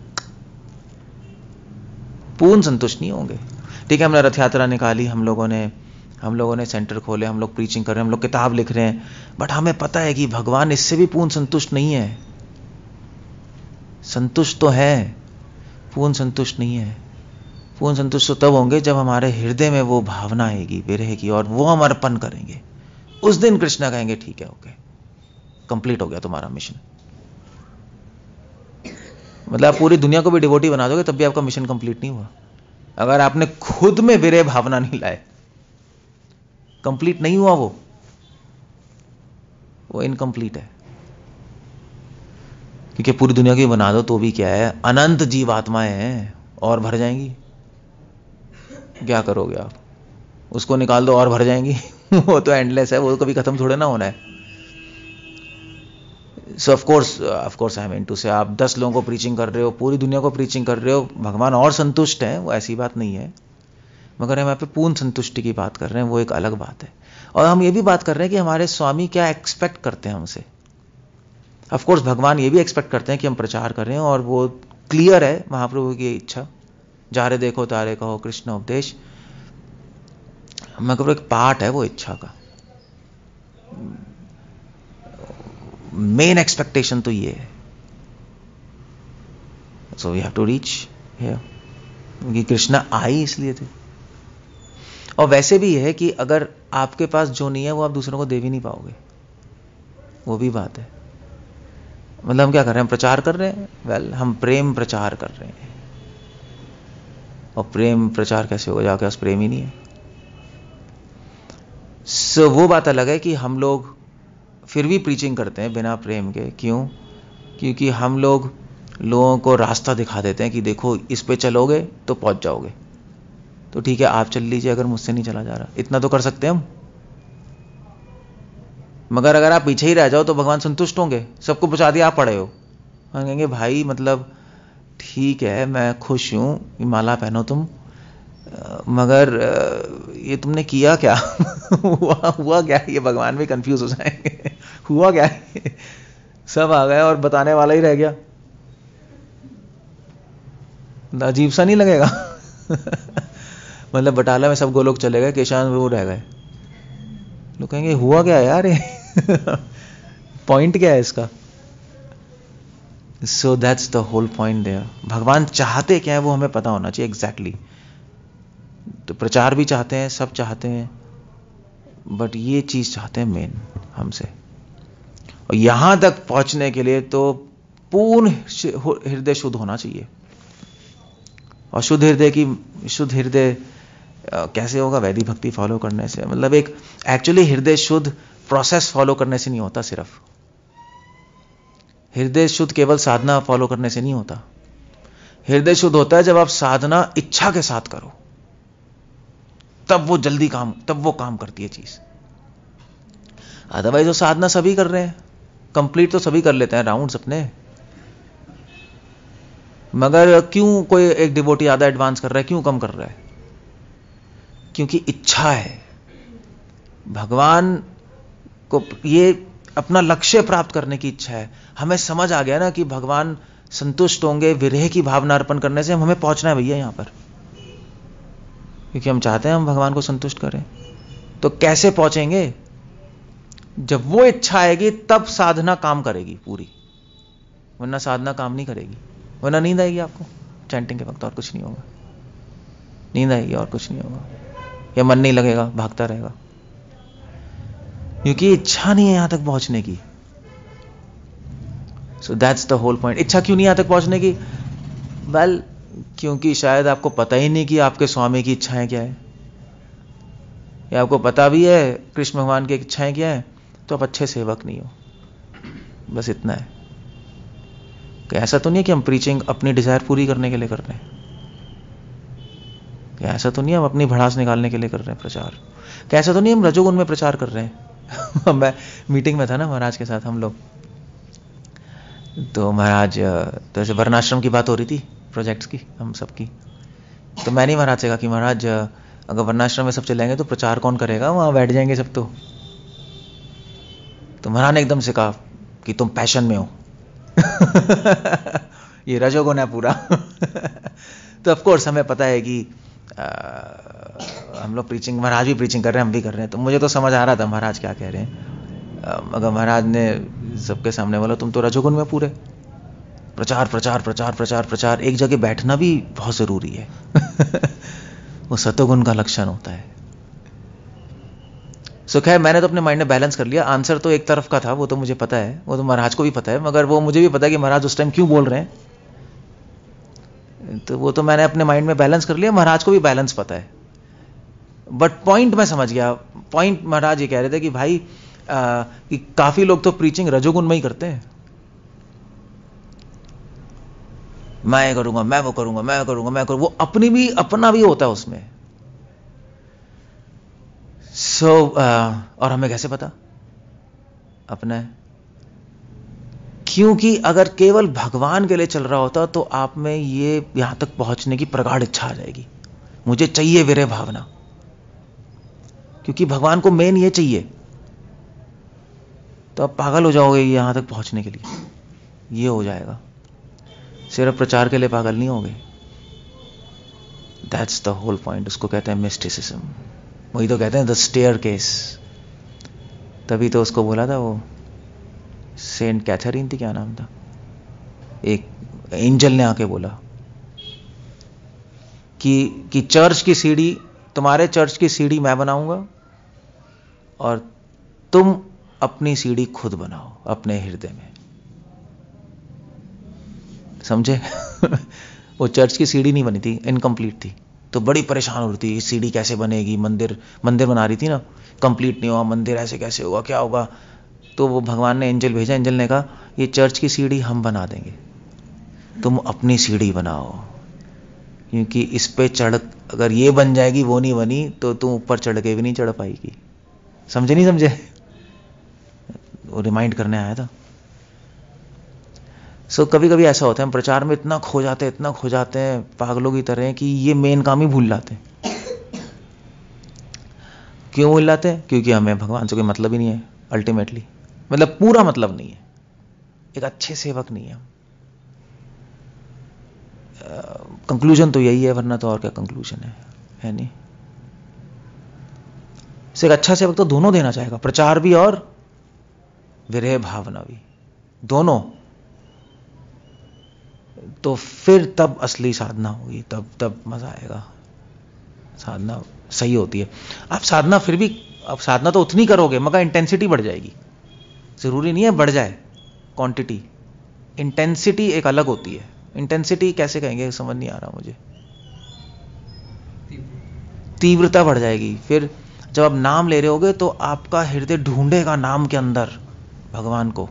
पूर्ण संतुष्ट नहीं होंगे। ठीक है, हमने रथ यात्रा निकाली, हम लोगों ने हम लोगों ने सेंटर खोले, हम लोग प्रीचिंग कर रहे हैं, हम लोग किताब लिख रहे हैं, बट हमें पता है कि भगवान इससे भी पूर्ण संतुष्ट नहीं है। संतुष्ट तो है, पूर्ण संतुष्ट नहीं है। पूर्ण संतुष्ट तो तब होंगे जब हमारे हृदय में वो भावना आएगी विरह की, और वो हम अर्पण करेंगे। उस दिन कृष्णा कहेंगे ठीक है, ओके, कंप्लीट हो गया तुम्हारा मिशन। मतलब आप पूरी दुनिया को भी डिवोटी बना दोगे तब भी आपका मिशन कंप्लीट नहीं हुआ, अगर आपने खुद में विरह भावना नहीं लाए। कंप्लीट नहीं हुआ, वो वो इनकम्प्लीट है। क्योंकि पूरी दुनिया की बना दो तो भी क्या है, अनंत जीवात्माएं हैं और भर जाएंगी। क्या करोगे आप? उसको निकाल दो और भर जाएंगी वो तो एंडलेस है, वो तो कभी खत्म थोड़े ना होना है। So of course of course I am into से, आप दस लोगों को प्रीचिंग कर रहे हो, पूरी दुनिया को प्रीचिंग कर रहे हो, भगवान और संतुष्ट हैं, वो ऐसी बात नहीं है। मगर हम यहाँ पे पूर्ण संतुष्टि की बात कर रहे हैं, वो एक अलग बात है। और हम ये भी बात कर रहे हैं कि हमारे स्वामी क्या एक्सपेक्ट करते हैं हमसे। ऑफ कोर्स भगवान ये भी एक्सपेक्ट करते हैं कि हम प्रचार कर रहे हैं, और वो क्लियर है महाप्रभु की इच्छा, जा रहे देखो तारे कहो कृष्ण उपदेश। मगर एक पार्ट है वो इच्छा का, मेन एक्सपेक्टेशन तो ये है। So we have to reach here, क्योंकि कृष्णा आई इसलिए थे। और वैसे भी है कि अगर आपके पास जो नहीं है वो आप दूसरों को दे भी नहीं पाओगे, वो भी बात है। मतलब हम क्या कर रहे हैं? हम प्रचार कर रहे हैं, वेल well, हम प्रेम प्रचार कर रहे हैं। और प्रेम प्रचार कैसे होगा, जाके पास प्रेम ही नहीं है। सो so, वो बात अलग है कि हम लोग फिर भी प्रीचिंग करते हैं बिना प्रेम के। क्यों? क्योंकि हम लोग लोगों को रास्ता दिखा देते हैं कि देखो इस पे चलोगे तो पहुंच जाओगे, तो ठीक है आप चल लीजिए अगर मुझसे नहीं चला जा रहा। इतना तो कर सकते हैं हम। मगर अगर आप पीछे ही रह जाओ तो भगवान संतुष्ट होंगे? सबको पहुंचा दिया, आप पड़े हो, हम कहेंगे भाई मतलब ठीक है मैं खुश हूं, माला पहनो तुम, मगर ये तुमने किया क्या हुआ हुआ क्या? ये भगवान भी कंफ्यूज हो जाएंगे हुआ क्या? सब आ गए और बताने वाला ही रह गया, अजीब सा नहीं लगेगा मतलब बटाला में सब गोलोक चले गए, केशान वो रह गए। लोग कहेंगे हुआ क्या यार ये पॉइंट क्या है इसका? So that's the whole point there. भगवान चाहते क्या है वो हमें पता होना चाहिए एग्जैक्टली exactly. तो प्रचार भी चाहते हैं, सब चाहते हैं, बट ये चीज चाहते हैं मेन हमसे। और यहां तक पहुंचने के लिए तो पूर्ण हृदय शुद्ध होना चाहिए। और शुद्ध हृदय की शुद्ध हृदय कैसे होगा? वैदिक भक्ति फॉलो करने से। मतलब एक एक्चुअली हृदय शुद्ध प्रोसेस फॉलो करने से नहीं होता। सिर्फ हृदय शुद्ध केवल साधना फॉलो करने से नहीं होता। हृदय शुद्ध होता है जब आप साधना इच्छा के साथ करो, तब वो जल्दी काम तब वो काम करती है चीज। अदरवाइज वो साधना सभी कर रहे हैं, कंप्लीट तो सभी कर लेते हैं राउंड्स अपने, मगर क्यों कोई एक डिवोटी ज्यादा एडवांस कर रहा है, क्यों कम कर रहा है? क्योंकि इच्छा है। भगवान को ये अपना लक्ष्य प्राप्त करने की इच्छा है। हमें समझ आ गया ना कि भगवान संतुष्ट होंगे विरह की भावना अर्पण करने से। हमें पहुंचना है भैया यहां पर, क्योंकि हम चाहते हैं हम भगवान को संतुष्ट करें। तो कैसे पहुंचेंगे? जब वो इच्छा आएगी तब साधना काम करेगी पूरी, वरना साधना काम नहीं करेगी। वरना नींद आएगी आपको चैंटिंग के वक्त, और कुछ नहीं होगा। नींद आएगी और कुछ नहीं होगा, या मन नहीं लगेगा, भागता रहेगा, क्योंकि इच्छा नहीं है यहां तक पहुंचने की। So that's the whole point. इच्छा क्यों नहीं यहाँ तक पहुंचने की? वेल well, क्योंकि शायद आपको पता ही नहीं कि आपके स्वामी की इच्छाएं क्या है, या आपको पता भी है कृष्ण भगवान की इच्छाएं क्या है, तो आप अच्छे सेवक नहीं हो. बस इतना है. कि ऐसा तो नहीं है कि हम प्रीचिंग अपनी डिजायर पूरी करने के लिए कर रहे हैं. कि ऐसा तो नहीं हम अपनी भड़ास निकालने के लिए कर रहे हैं प्रचार. कि ऐसा तो नहीं हम रजोगुण में प्रचार कर रहे हैं. मैं मीटिंग में था ना महाराज के साथ हम लोग, तो महाराज तो ऐसे वर्णाश्रम की बात हो रही थी, प्रोजेक्ट्स की, हम सबकी. तो मैंने महाराज से कहा कि महाराज अगर वर्णाश्रम में सब चलेंगे तो प्रचार कौन करेगा, वहां बैठ जाएंगे सब. तो तो महाराज ने एकदम से कहा कि तुम पैशन में हो. ये रजोगुण है पूरा. तो ऑफ कोर्स हमें पता है कि आ, हम लोग प्रीचिंग, महाराज भी प्रीचिंग कर रहे हैं, हम भी कर रहे हैं, तो मुझे तो समझ आ रहा था महाराज क्या कह रहे हैं. आ, अगर महाराज ने सबके सामने बोला तुम तो रजोगुण में पूरे, प्रचार प्रचार प्रचार प्रचार प्रचार, एक जगह बैठना भी बहुत जरूरी है. वो सतोगुण का लक्षण होता है. सो खैर मैंने तो अपने माइंड में बैलेंस कर लिया. आंसर तो एक तरफ का था, वो तो मुझे पता है, वो तो महाराज को भी पता है, मगर वो मुझे भी पता है कि महाराज उस टाइम क्यों बोल रहे हैं. तो वो तो मैंने अपने माइंड में बैलेंस कर लिया, महाराज को भी बैलेंस पता है. बट पॉइंट मैं समझ गया. पॉइंट महाराज ये कह रहे थे कि भाई आ, कि काफी लोग तो प्रीचिंग रजोगुण में ही करते हैं. मैं करूंगा, मैं वो करूंगा, मैं करूंगा, मैं करूंगा, वो अपनी भी, अपना भी होता है उसमें. सो so, uh, और हमें कैसे पता अपना है? क्योंकि अगर केवल भगवान के लिए चल रहा होता तो आप में ये यहां तक पहुंचने की प्रगाढ़ इच्छा आ जाएगी, मुझे चाहिए विरह भावना. क्योंकि भगवान को मेन ये चाहिए, तो आप पागल हो जाओगे यहां तक पहुंचने के लिए. ये हो जाएगा. सिर्फ प्रचार के लिए पागल नहीं होगे. That's the whole point. उसको कहते हैं मिस्टिसिज्म. वही तो कहते हैं द स्टेयरकेस. तभी तो उसको बोला था, वो सेंट कैथरीन थी, क्या नाम था, एक एंजल ने आके बोला कि कि चर्च की सीढ़ी, तुम्हारे चर्च की सीढ़ी मैं बनाऊंगा और तुम अपनी सीढ़ी खुद बनाओ अपने हृदय में. समझे? वो चर्च की सीढ़ी नहीं बनी थी, इनकम्प्लीट थी. तो बड़ी परेशान हो रही थी, सीढ़ी कैसे बनेगी, मंदिर मंदिर बना रही थी ना, कंप्लीट नहीं हुआ मंदिर, ऐसे कैसे होगा, क्या होगा. तो वो भगवान ने एंजल भेजा. एंजल ने कहा ये चर्च की सीढ़ी हम बना देंगे, तुम अपनी सीढ़ी बनाओ. क्योंकि इस पे चढ़, अगर ये बन जाएगी वो नहीं बनी, तो तुम ऊपर चढ़ के भी नहीं चढ़ पाएगी. समझे नहीं समझे? वो रिमाइंड करने आया था. सो so, कभी कभी ऐसा होता है हम प्रचार में इतना खो जाते हैं, इतना खो जाते हैं पागलों की तरह, कि ये मेन काम ही भूल जाते हैं. क्यों भूल जाते हैं? क्योंकि हमें भगवान से कोई मतलब ही नहीं है अल्टीमेटली. मतलब पूरा मतलब नहीं है, एक अच्छे सेवक नहीं है. कंक्लूजन uh, तो यही है, वरना तो और क्या कंक्लूजन है, है नहीं. से एक अच्छा सेवक तो दोनों देना चाहेगा, प्रचार भी और विरह भावना भी, दोनों. तो फिर तब असली साधना होगी, तब तब मजा आएगा. साधना सही होती है. आप साधना फिर भी, आप साधना तो उतनी करोगे मगर इंटेंसिटी बढ़ जाएगी. जरूरी नहीं है बढ़ जाए क्वांटिटी, इंटेंसिटी एक अलग होती है. इंटेंसिटी कैसे कहेंगे, समझ नहीं आ रहा मुझे. तीव्रता बढ़ जाएगी. फिर जब आप नाम ले रहे होगे तो आपका हृदय ढूंढेगा नाम के अंदर भगवान को,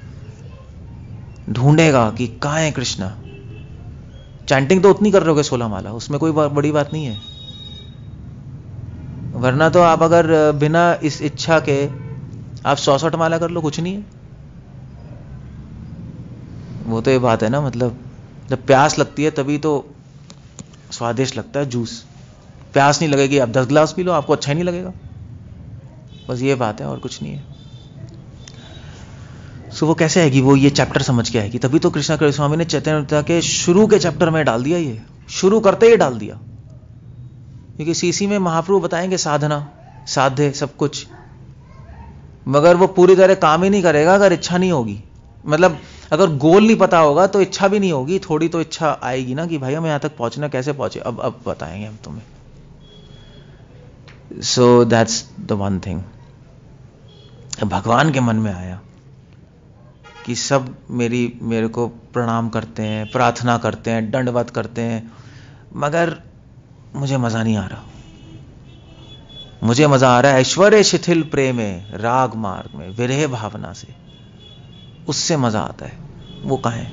ढूंढेगा कि कहां है कृष्ण. चैंटिंग तो उतनी कर रहे होगे सोलह माला, उसमें कोई बड़ी बात नहीं है. वरना तो आप अगर बिना इस इच्छा के आप सौसठ माला कर लो, कुछ नहीं है. वो तो ये बात है ना, मतलब जब प्यास लगती है तभी तो स्वादिष्ट लगता है जूस. प्यास नहीं लगेगी, आप दस गिलास पी लो, आपको अच्छा ही नहीं लगेगा. बस ये बात है, और कुछ नहीं है. सो वो कैसे आएगी? वो ये चैप्टर समझ के आएगी. तभी तो कृष्णा कृष्ण स्वामी ने चैतन्य के शुरू के चैप्टर में डाल दिया, ये शुरू करते ही डाल दिया. क्योंकि सीसी में महाप्रभु बताएंगे साधना, साध्य, सब कुछ, मगर वो पूरी तरह काम ही नहीं करेगा अगर इच्छा नहीं होगी. मतलब अगर गोल नहीं पता होगा तो इच्छा भी नहीं होगी. थोड़ी तो इच्छा आएगी ना कि भाई हम यहां तक पहुंचना, कैसे पहुंचे, अब अब बताएंगे हम तुम्हें. So that's the one thing. भगवान के मन में आया कि सब मेरी मेरे को प्रणाम करते हैं, प्रार्थना करते हैं, दंडवत करते हैं, मगर मुझे मज़ा नहीं आ रहा। मुझे मज़ा आ रहा है ऐश्वर्य शिथिल प्रेम है, राग मार्ग में, विरह भावना से, उससे मज़ा आता है। वो कहाँ है?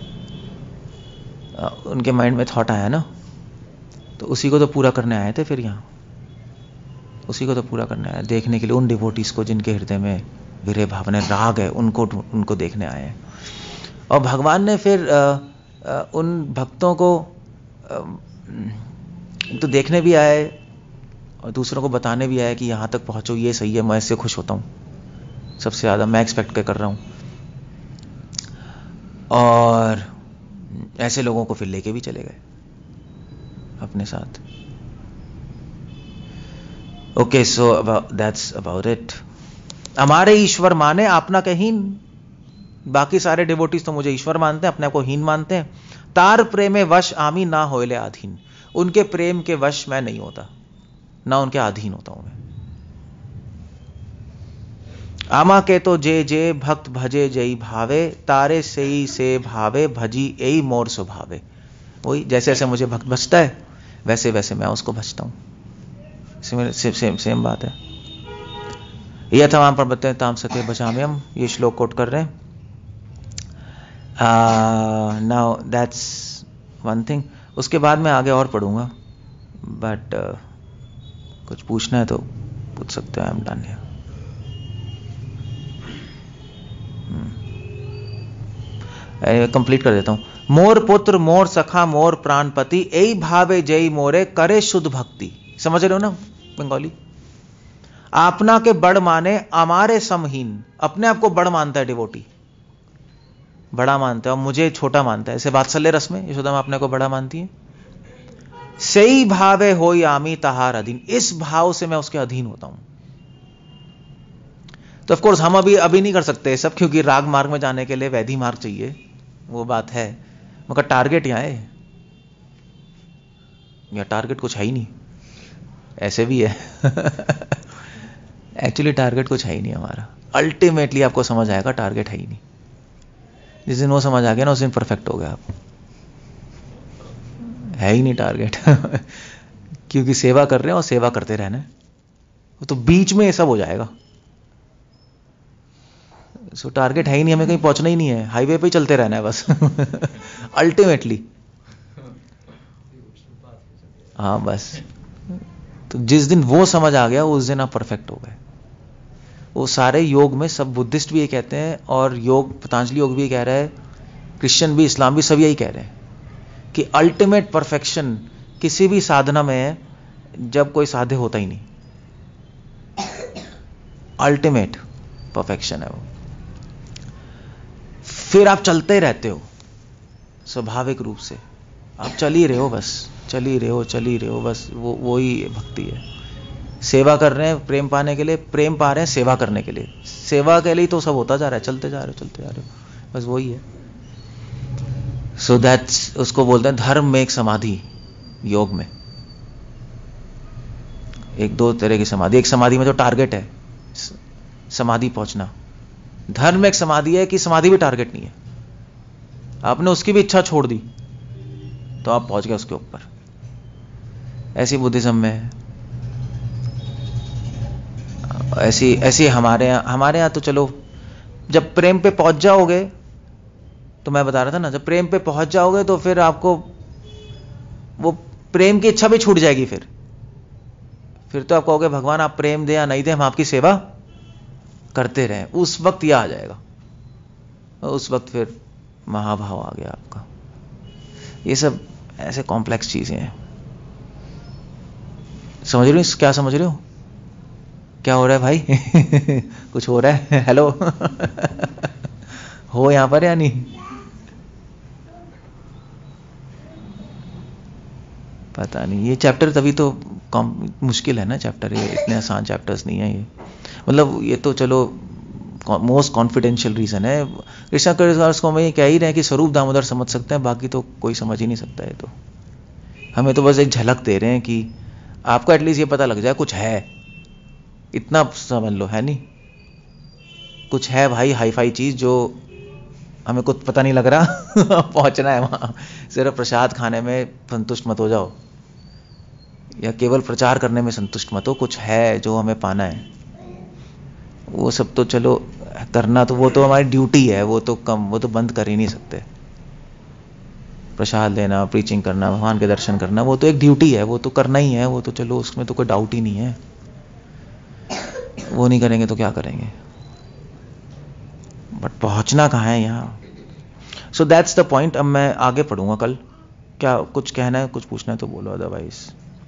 उनके माइंड में थॉट आया ना, तो उसी को तो पूरा करने आए थे फिर यहाँ, उसी को तो पूरा करने आए, देखने के लिए उन डिवोटीज को जिनके हृदय में विरह भावना, राग है, उनको उनको देखने आए हैं। और भगवान ने फिर आ, आ, उन भक्तों को आ, तो देखने भी आए और दूसरों को बताने भी आए कि यहाँ तक पहुँचो, ये सही है, मैं इससे खुश होता हूँ, सबसे ज़्यादा मैं एक्सपेक्ट कर रहा हूँ। और ऐसे लोगों को फिर लेके भी चले गए अपने साथ। Okay, so that's about it. हमारे ईश्वर माने अपना के हीन, बाकी सारे डिवोटीज तो मुझे ईश्वर मानते हैं, अपने आप को हीन मानते हैं। तार प्रेमे वश आमी ना होले अधीन, उनके प्रेम के वश मैं नहीं होता, ना उनके अधीन होता हूं मैं। आमा के तो जे जे भक्त भजे जई भावे, तारे सेई से भावे भजी एई मोर स्वभावे। वही जैसे जैसे मुझे भक्त भजता है वैसे वैसे मैं उसको भजता हूं। सेम सेम सेम बात है। यह तमाम पर्वते ताम सते भजाम्यम, ये श्लोक कोट कर रहे हैं। Now that's one thing. उसके बाद मैं आगे और पढ़ूंगा, बट uh, कुछ पूछना है तो पूछ सकते हो। I am done here. Complete कर देता हूं। मोर पुत्र मोर सखा मोर प्राणपति, एई भावे जय मोरे करे शुद्ध भक्ति। समझ रहे हो ना बंगाली? आपना के बड़ माने हमारे समहीन, अपने आप को बड़ मानता है डिवोटी, बड़ा मानता है और मुझे छोटा मानता है। ऐसे वात्सल्य रस में यशोदा अपने को बड़ा मानती है। सही भावे होई आमी तहार अधीन, इस भाव से मैं उसके अधीन होता हूं। तो ऑफ कोर्स हम अभी अभी नहीं कर सकते सब, क्योंकि राग मार्ग में जाने के लिए वैधि मार्ग चाहिए, वो बात है। मगर टारगेट यहां है, या टारगेट कुछ है ही नहीं, ऐसे भी है। एक्चुअली टारगेट कुछ है ही नहीं हमारा। अल्टीमेटली आपको समझ आएगा टारगेट है ही नहीं। जिस दिन वो समझ आ गया ना, उस दिन परफेक्ट हो गया आप। है ही नहीं टारगेट। क्योंकि सेवा कर रहे हैं और सेवा करते रहना है, तो बीच में ये सब हो जाएगा। सो so, टारगेट है ही नहीं, हमें कहीं पहुंचना ही नहीं है, हाईवे पे ही चलते रहना है बस। अल्टीमेटली हाँ बस। तो जिस दिन वो समझ आ गया उस दिन आप परफेक्ट हो गए। वो सारे योग में सब बुद्धिस्ट भी ये कहते हैं, और योग पतंजलि योग भी ये कह रहा है, क्रिश्चियन भी, इस्लाम भी, सब यही कह रहे हैं कि अल्टीमेट परफेक्शन किसी भी साधना में है जब कोई साध्य होता ही नहीं। अल्टीमेट परफेक्शन है वो। फिर आप चलते रहते हो स्वाभाविक रूप से, आप चल ही रहे हो, बस चल ही रहे हो चल ही रहे हो बस। वो वो ही भक्ति है। सेवा कर रहे हैं प्रेम पाने के लिए, प्रेम पा रहे हैं सेवा करने के लिए, सेवा के लिए तो सब होता जा रहा है, चलते जा रहे हो चलते जा रहे हो, बस वही है। सो so दैट्स, उसको बोलते हैं धर्म में एक समाधि। योग में एक दो तरह की समाधि। एक समाधि में जो टारगेट है समाधि पहुंचना, धर्म में एक समाधि है कि समाधि भी टारगेट नहीं है, आपने उसकी भी इच्छा छोड़ दी तो आप पहुंच गए उसके ऊपर। ऐसी बुद्धिज्म में है, ऐसी ऐसी हमारे यहाँ हमारे यहाँ तो चलो जब प्रेम पे पहुंच जाओगे, तो मैं बता रहा था ना, जब प्रेम पे पहुंच जाओगे तो फिर आपको वो प्रेम की इच्छा भी छूट जाएगी। फिर फिर तो आप कहोगे भगवान आप प्रेम दे या नहीं दे, हम आपकी सेवा करते रहें। उस वक्त यह आ जाएगा, उस वक्त फिर महाभाव आ गया आपका। ये सब ऐसे कॉम्प्लेक्स चीजें हैं। समझ रहे हो? क्या समझ रहे हो? क्या हो रहा है भाई? कुछ हो रहा है? हेलो। हो यहां पर या नहीं? पता नहीं। ये चैप्टर तभी तो मुश्किल है ना चैप्टर, ये इतने आसान चैप्टर्स नहीं है ये। मतलब ये तो चलो मोस्ट कॉन्फिडेंशियल रीजन है। कृष्णा कृष्ण को मैं कह ही रहे हैं कि स्वरूप दामोदर समझ सकते हैं, बाकी तो कोई समझ ही नहीं सकता है। तो हमें तो बस एक झलक दे रहे हैं कि आपको एटलीस्ट ये पता लग जाए कुछ है, इतना समझ लो, है नहीं? कुछ है भाई हाई फाई चीज जो हमें कुछ पता नहीं लग रहा पहुंचना है वहां, सिर्फ प्रसाद खाने में संतुष्ट मत हो जाओ, या केवल प्रचार करने में संतुष्ट मत हो, कुछ है जो हमें पाना है। वो सब तो चलो करना, तो वो तो हमारी ड्यूटी है, वो तो कम, वो तो बंद कर ही नहीं सकते। प्रसाद लेना, प्रीचिंग करना, भगवान के दर्शन करना, वो तो एक ड्यूटी है, वो तो करना ही है, वो तो चलो उसमें तो कोई डाउट ही नहीं है। वो नहीं करेंगे तो क्या करेंगे, बट पहुंचना कहाँ है यहाँ। So that's the point. अब मैं आगे पढ़ूंगा कल। क्या कुछ कहना है, कुछ पूछना है तो बोलो, अदरवाइज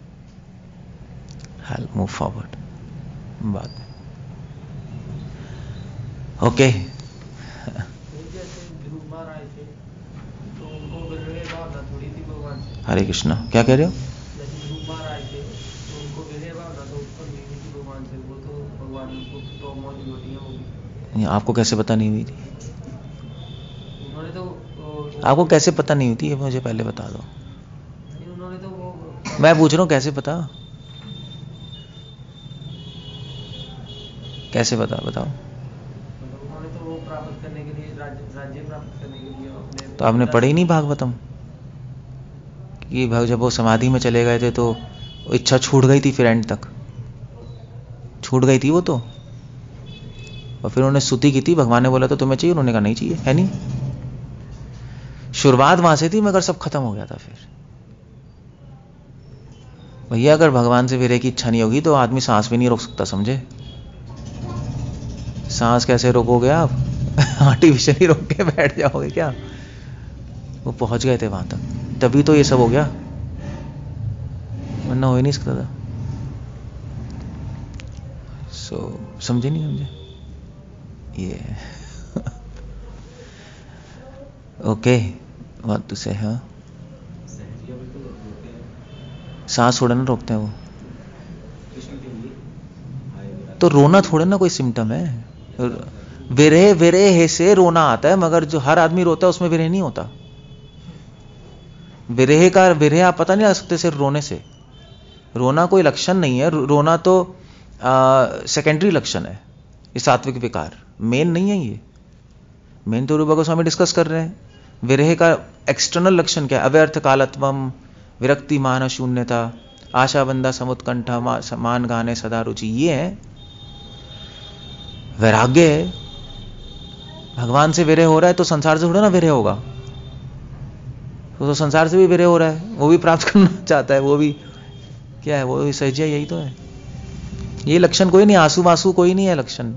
I'll मूव फॉरवर्ड बाद में। ओके हरे कृष्णा। क्या कह रहे हो? आपको कैसे पता नहीं हुई थी? आपको कैसे पता नहीं हुई थी, ये मुझे पहले बता दो। मैं पूछ रहा हूँ कैसे पता, कैसे पता बताओ। उन्होंने तो वो प्राप्त करने के लिए, राज्य प्राप्त करने के लिए अपने, तो आपने पढ़ी नहीं भागवतम कि जब वो समाधि में चले गए थे तो इच्छा छूट गई थी, फिर एंड तक छूट गई थी वो तो, और फिर उन्होंने स्तुति की थी, भगवान ने बोला तो तुम्हें चाहिए, उन्होंने कहा नहीं चाहिए, है नहीं। शुरुआत वहां से थी मगर सब खत्म हो गया था। फिर भैया अगर भगवान से विरह की इच्छा नहीं होगी तो आदमी सांस भी नहीं रोक सकता, समझे। सांस कैसे रोकोगे आप आर्टिफिशियली रोक के बैठ जाओगे क्या। वो पहुंच गए थे वहां तक, तभी तो ये सब हो गया, वरना हो ही नहीं सकता था। सो so, समझे नहीं समझे ये ओके व्हाट टू से। हाँ सांस थोड़ा ना रोकते हैं वो, तो रोना थोड़ा ना कोई सिम्टम है। विरह विरह से रोना आता है, मगर जो हर आदमी रोता है उसमें विरह नहीं होता। विरह का विरह आप पता नहीं लगा सकते सिर्फ रोने से। रोना कोई लक्षण नहीं है, रोना तो सेकेंडरी लक्षण है, ये सात्विक विकार, मेन नहीं है ये। मेन तो रूपा गोस्वामी डिस्कस कर रहे हैं। विरह का एक्सटर्नल लक्षण क्या है? अव्यर्थ कालत्वम, विरक्ति मान शून्यता, आशा बंदा समुत्कंठा, मान गाने सदा रुचि, ये है वैराग्य है। भगवान से विरह हो रहा है तो संसार से थोड़ा ना विरह होगा, तो, तो संसार से भी विरह हो रहा है, वो भी प्राप्त करना चाहता है, वो भी क्या है, वो भी सहज, यही तो है। ये लक्षण कोई नहीं, आंसू वासू कोई नहीं है लक्षण,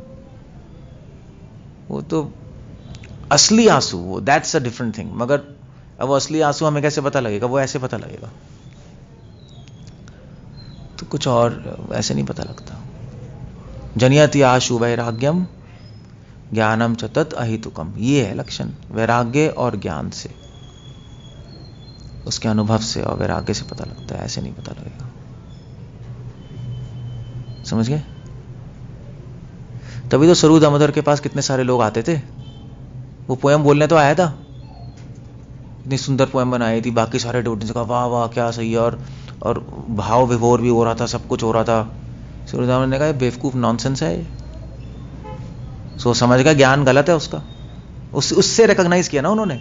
वो तो असली आंसू, वो दैट्स अ डिफरेंट थिंग। मगर अब वो असली आंसू हमें कैसे पता लगेगा? वो ऐसे पता लगेगा, तो कुछ और ऐसे नहीं पता लगता। जनियति आशु वैराग्यम ज्ञानम च तत् अहितुकम, ये है लक्षण, वैराग्य और ज्ञान से, उसके अनुभव से और वैराग्य से पता लगता है, ऐसे नहीं पता लगेगा। समझ गए? तभी तो सरू दामोदर के पास कितने सारे लोग आते थे, वो पोएम बोलने तो आया था, इतनी सुंदर पोएम बनाई थी, बाकी सारे डिवोटी से कहा वाह वाह क्या सही है, और और भाव विभोर भी हो रहा था, सब कुछ हो रहा था। सरू दामोदर ने कहा बेवकूफ नॉनसेंस है ये। सो समझ गया ज्ञान गलत है उसका, उस उससे रिकॉग्नाइज किया ना उन्होंने,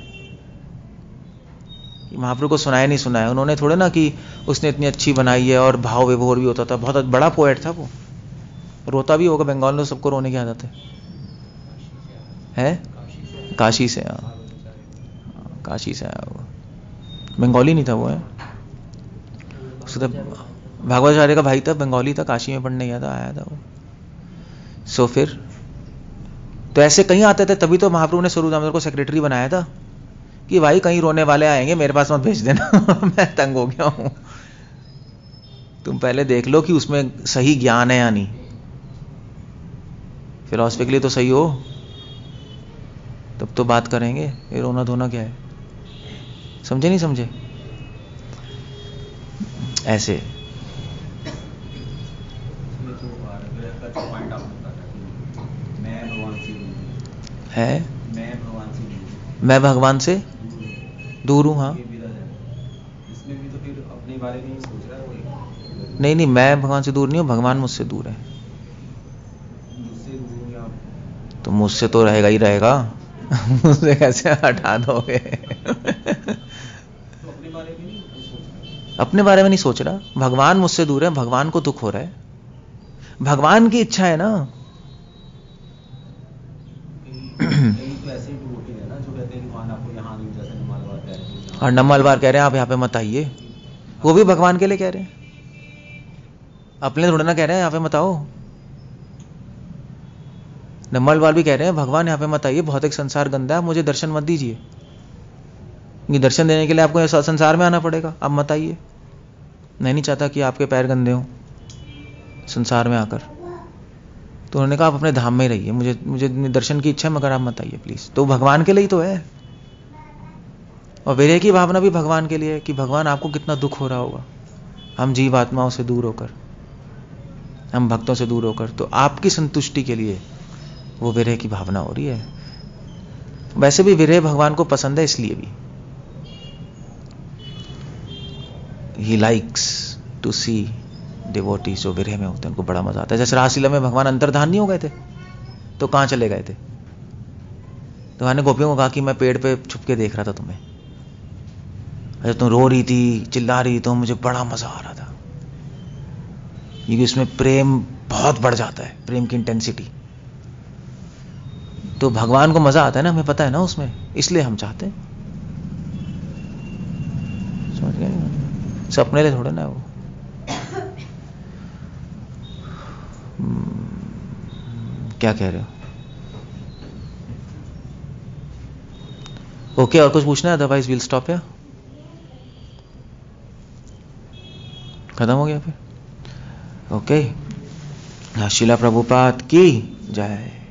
महाप्रभु को सुनाया नहीं सुनाया उन्होंने थोड़े ना कि उसने इतनी अच्छी बनाई है और भाव विभोर भी होता था, बहुत बड़ा पोएट था वो, रोता भी होगा। बंगाल में सबको रोने की आदत है, है? काशी से, हाँ काशी से आया वो, बंगाली नहीं था वो, है उसको भागवताचार्य का भाई था, बंगाली था, काशी में पढ़ने गया था, आया था वो। सो फिर तो ऐसे कहीं आते थे, तभी तो महाप्रभु ने स्वरूप दामोदर को सेक्रेटरी बनाया था कि भाई कहीं रोने वाले आएंगे मेरे पास मत भेज देना मैं तंग हो गया हूं, तुम पहले देख लो कि उसमें सही ज्ञान है या नहीं, फिलॉसफिकली तो सही हो तब तो बात करेंगे, ये रोना धोना क्या है। समझे नहीं समझे? ऐसे है, मैं भगवान से दूर हूं। हाँ इसमें भी तो फिर अपने बारे में ही सोच रहा है वो। नहीं नहीं, मैं भगवान से दूर नहीं हूं, भगवान मुझसे दूर है। मुझसे दूर या तो मुझसे तो रहेगा ही रहेगा, मुझसे कैसे हटा दोगे? तो अपने बारे में नहीं सोच रहे। अपने बारे में नहीं सोच रहा, भगवान मुझसे दूर है, भगवान को दुख हो रहा है, भगवान की इच्छा है ना। कई तो ऐसे डिवोटी है ना जो कहते हैं कि भगवान आपको यहाँ नहीं, जैसे नमालवार कह रहे हैं, और नमलवार कह रहे हैं आप यहाँ पे मत आइए, वो भी भगवान के लिए कह रहे हैं, अपने थोड़ा ना कह रहे हैं यहाँ पे मत आओ। नमलवार भी कह रहे हैं भगवान यहाँ पे मत आइए, भौतिक संसार गंदा है, मुझे दर्शन मत दीजिए, ये दर्शन देने के लिए आपको ऐसा संसार में आना पड़ेगा, आप मत आइए, मैं नहीं चाहता कि आपके पैर गंदे हों संसार में आकर। तो उन्होंने कहा आप अपने धाम में ही रहिए, मुझे मुझे दर्शन की इच्छा है मगर आप मत आइए प्लीज। तो भगवान के लिए ही तो है, और विरह की भावना भी भगवान के लिए है कि भगवान आपको कितना दुख हो रहा होगा, हम जीव आत्माओं से दूर होकर, हम भक्तों से दूर होकर, तो आपकी संतुष्टि के लिए वो विरह की भावना हो रही है। वैसे भी विरह भगवान को पसंद है, इसलिए भी he likes to see devotees जो विरह में होते हैं, उनको बड़ा मजा आता है। जैसे रासलीला में भगवान अंतर्धान नहीं हो गए थे, तो कहां चले गए थे? तो मैंने गोपियों को कहा कि मैं पेड़ पे छुप के देख रहा था तुम्हें, अच्छा तुम रो रही थी, चिल्ला रही, तो मुझे बड़ा मजा आ रहा था, क्योंकि उसमें प्रेम बहुत बढ़ जाता है, प्रेम की इंटेंसिटी। तो भगवान को मजा आता है ना, हमें पता है ना उसमें, इसलिए हम चाहते हैं। समझ गए? सपने लिए थोड़ा ना वो। क्या कह रहे हो? ओके okay, और कुछ पूछना है? अदरवाइज विल स्टॉप या खत्म हो गया फिर? Okay okay. श्रीला प्रभुपाद की जय।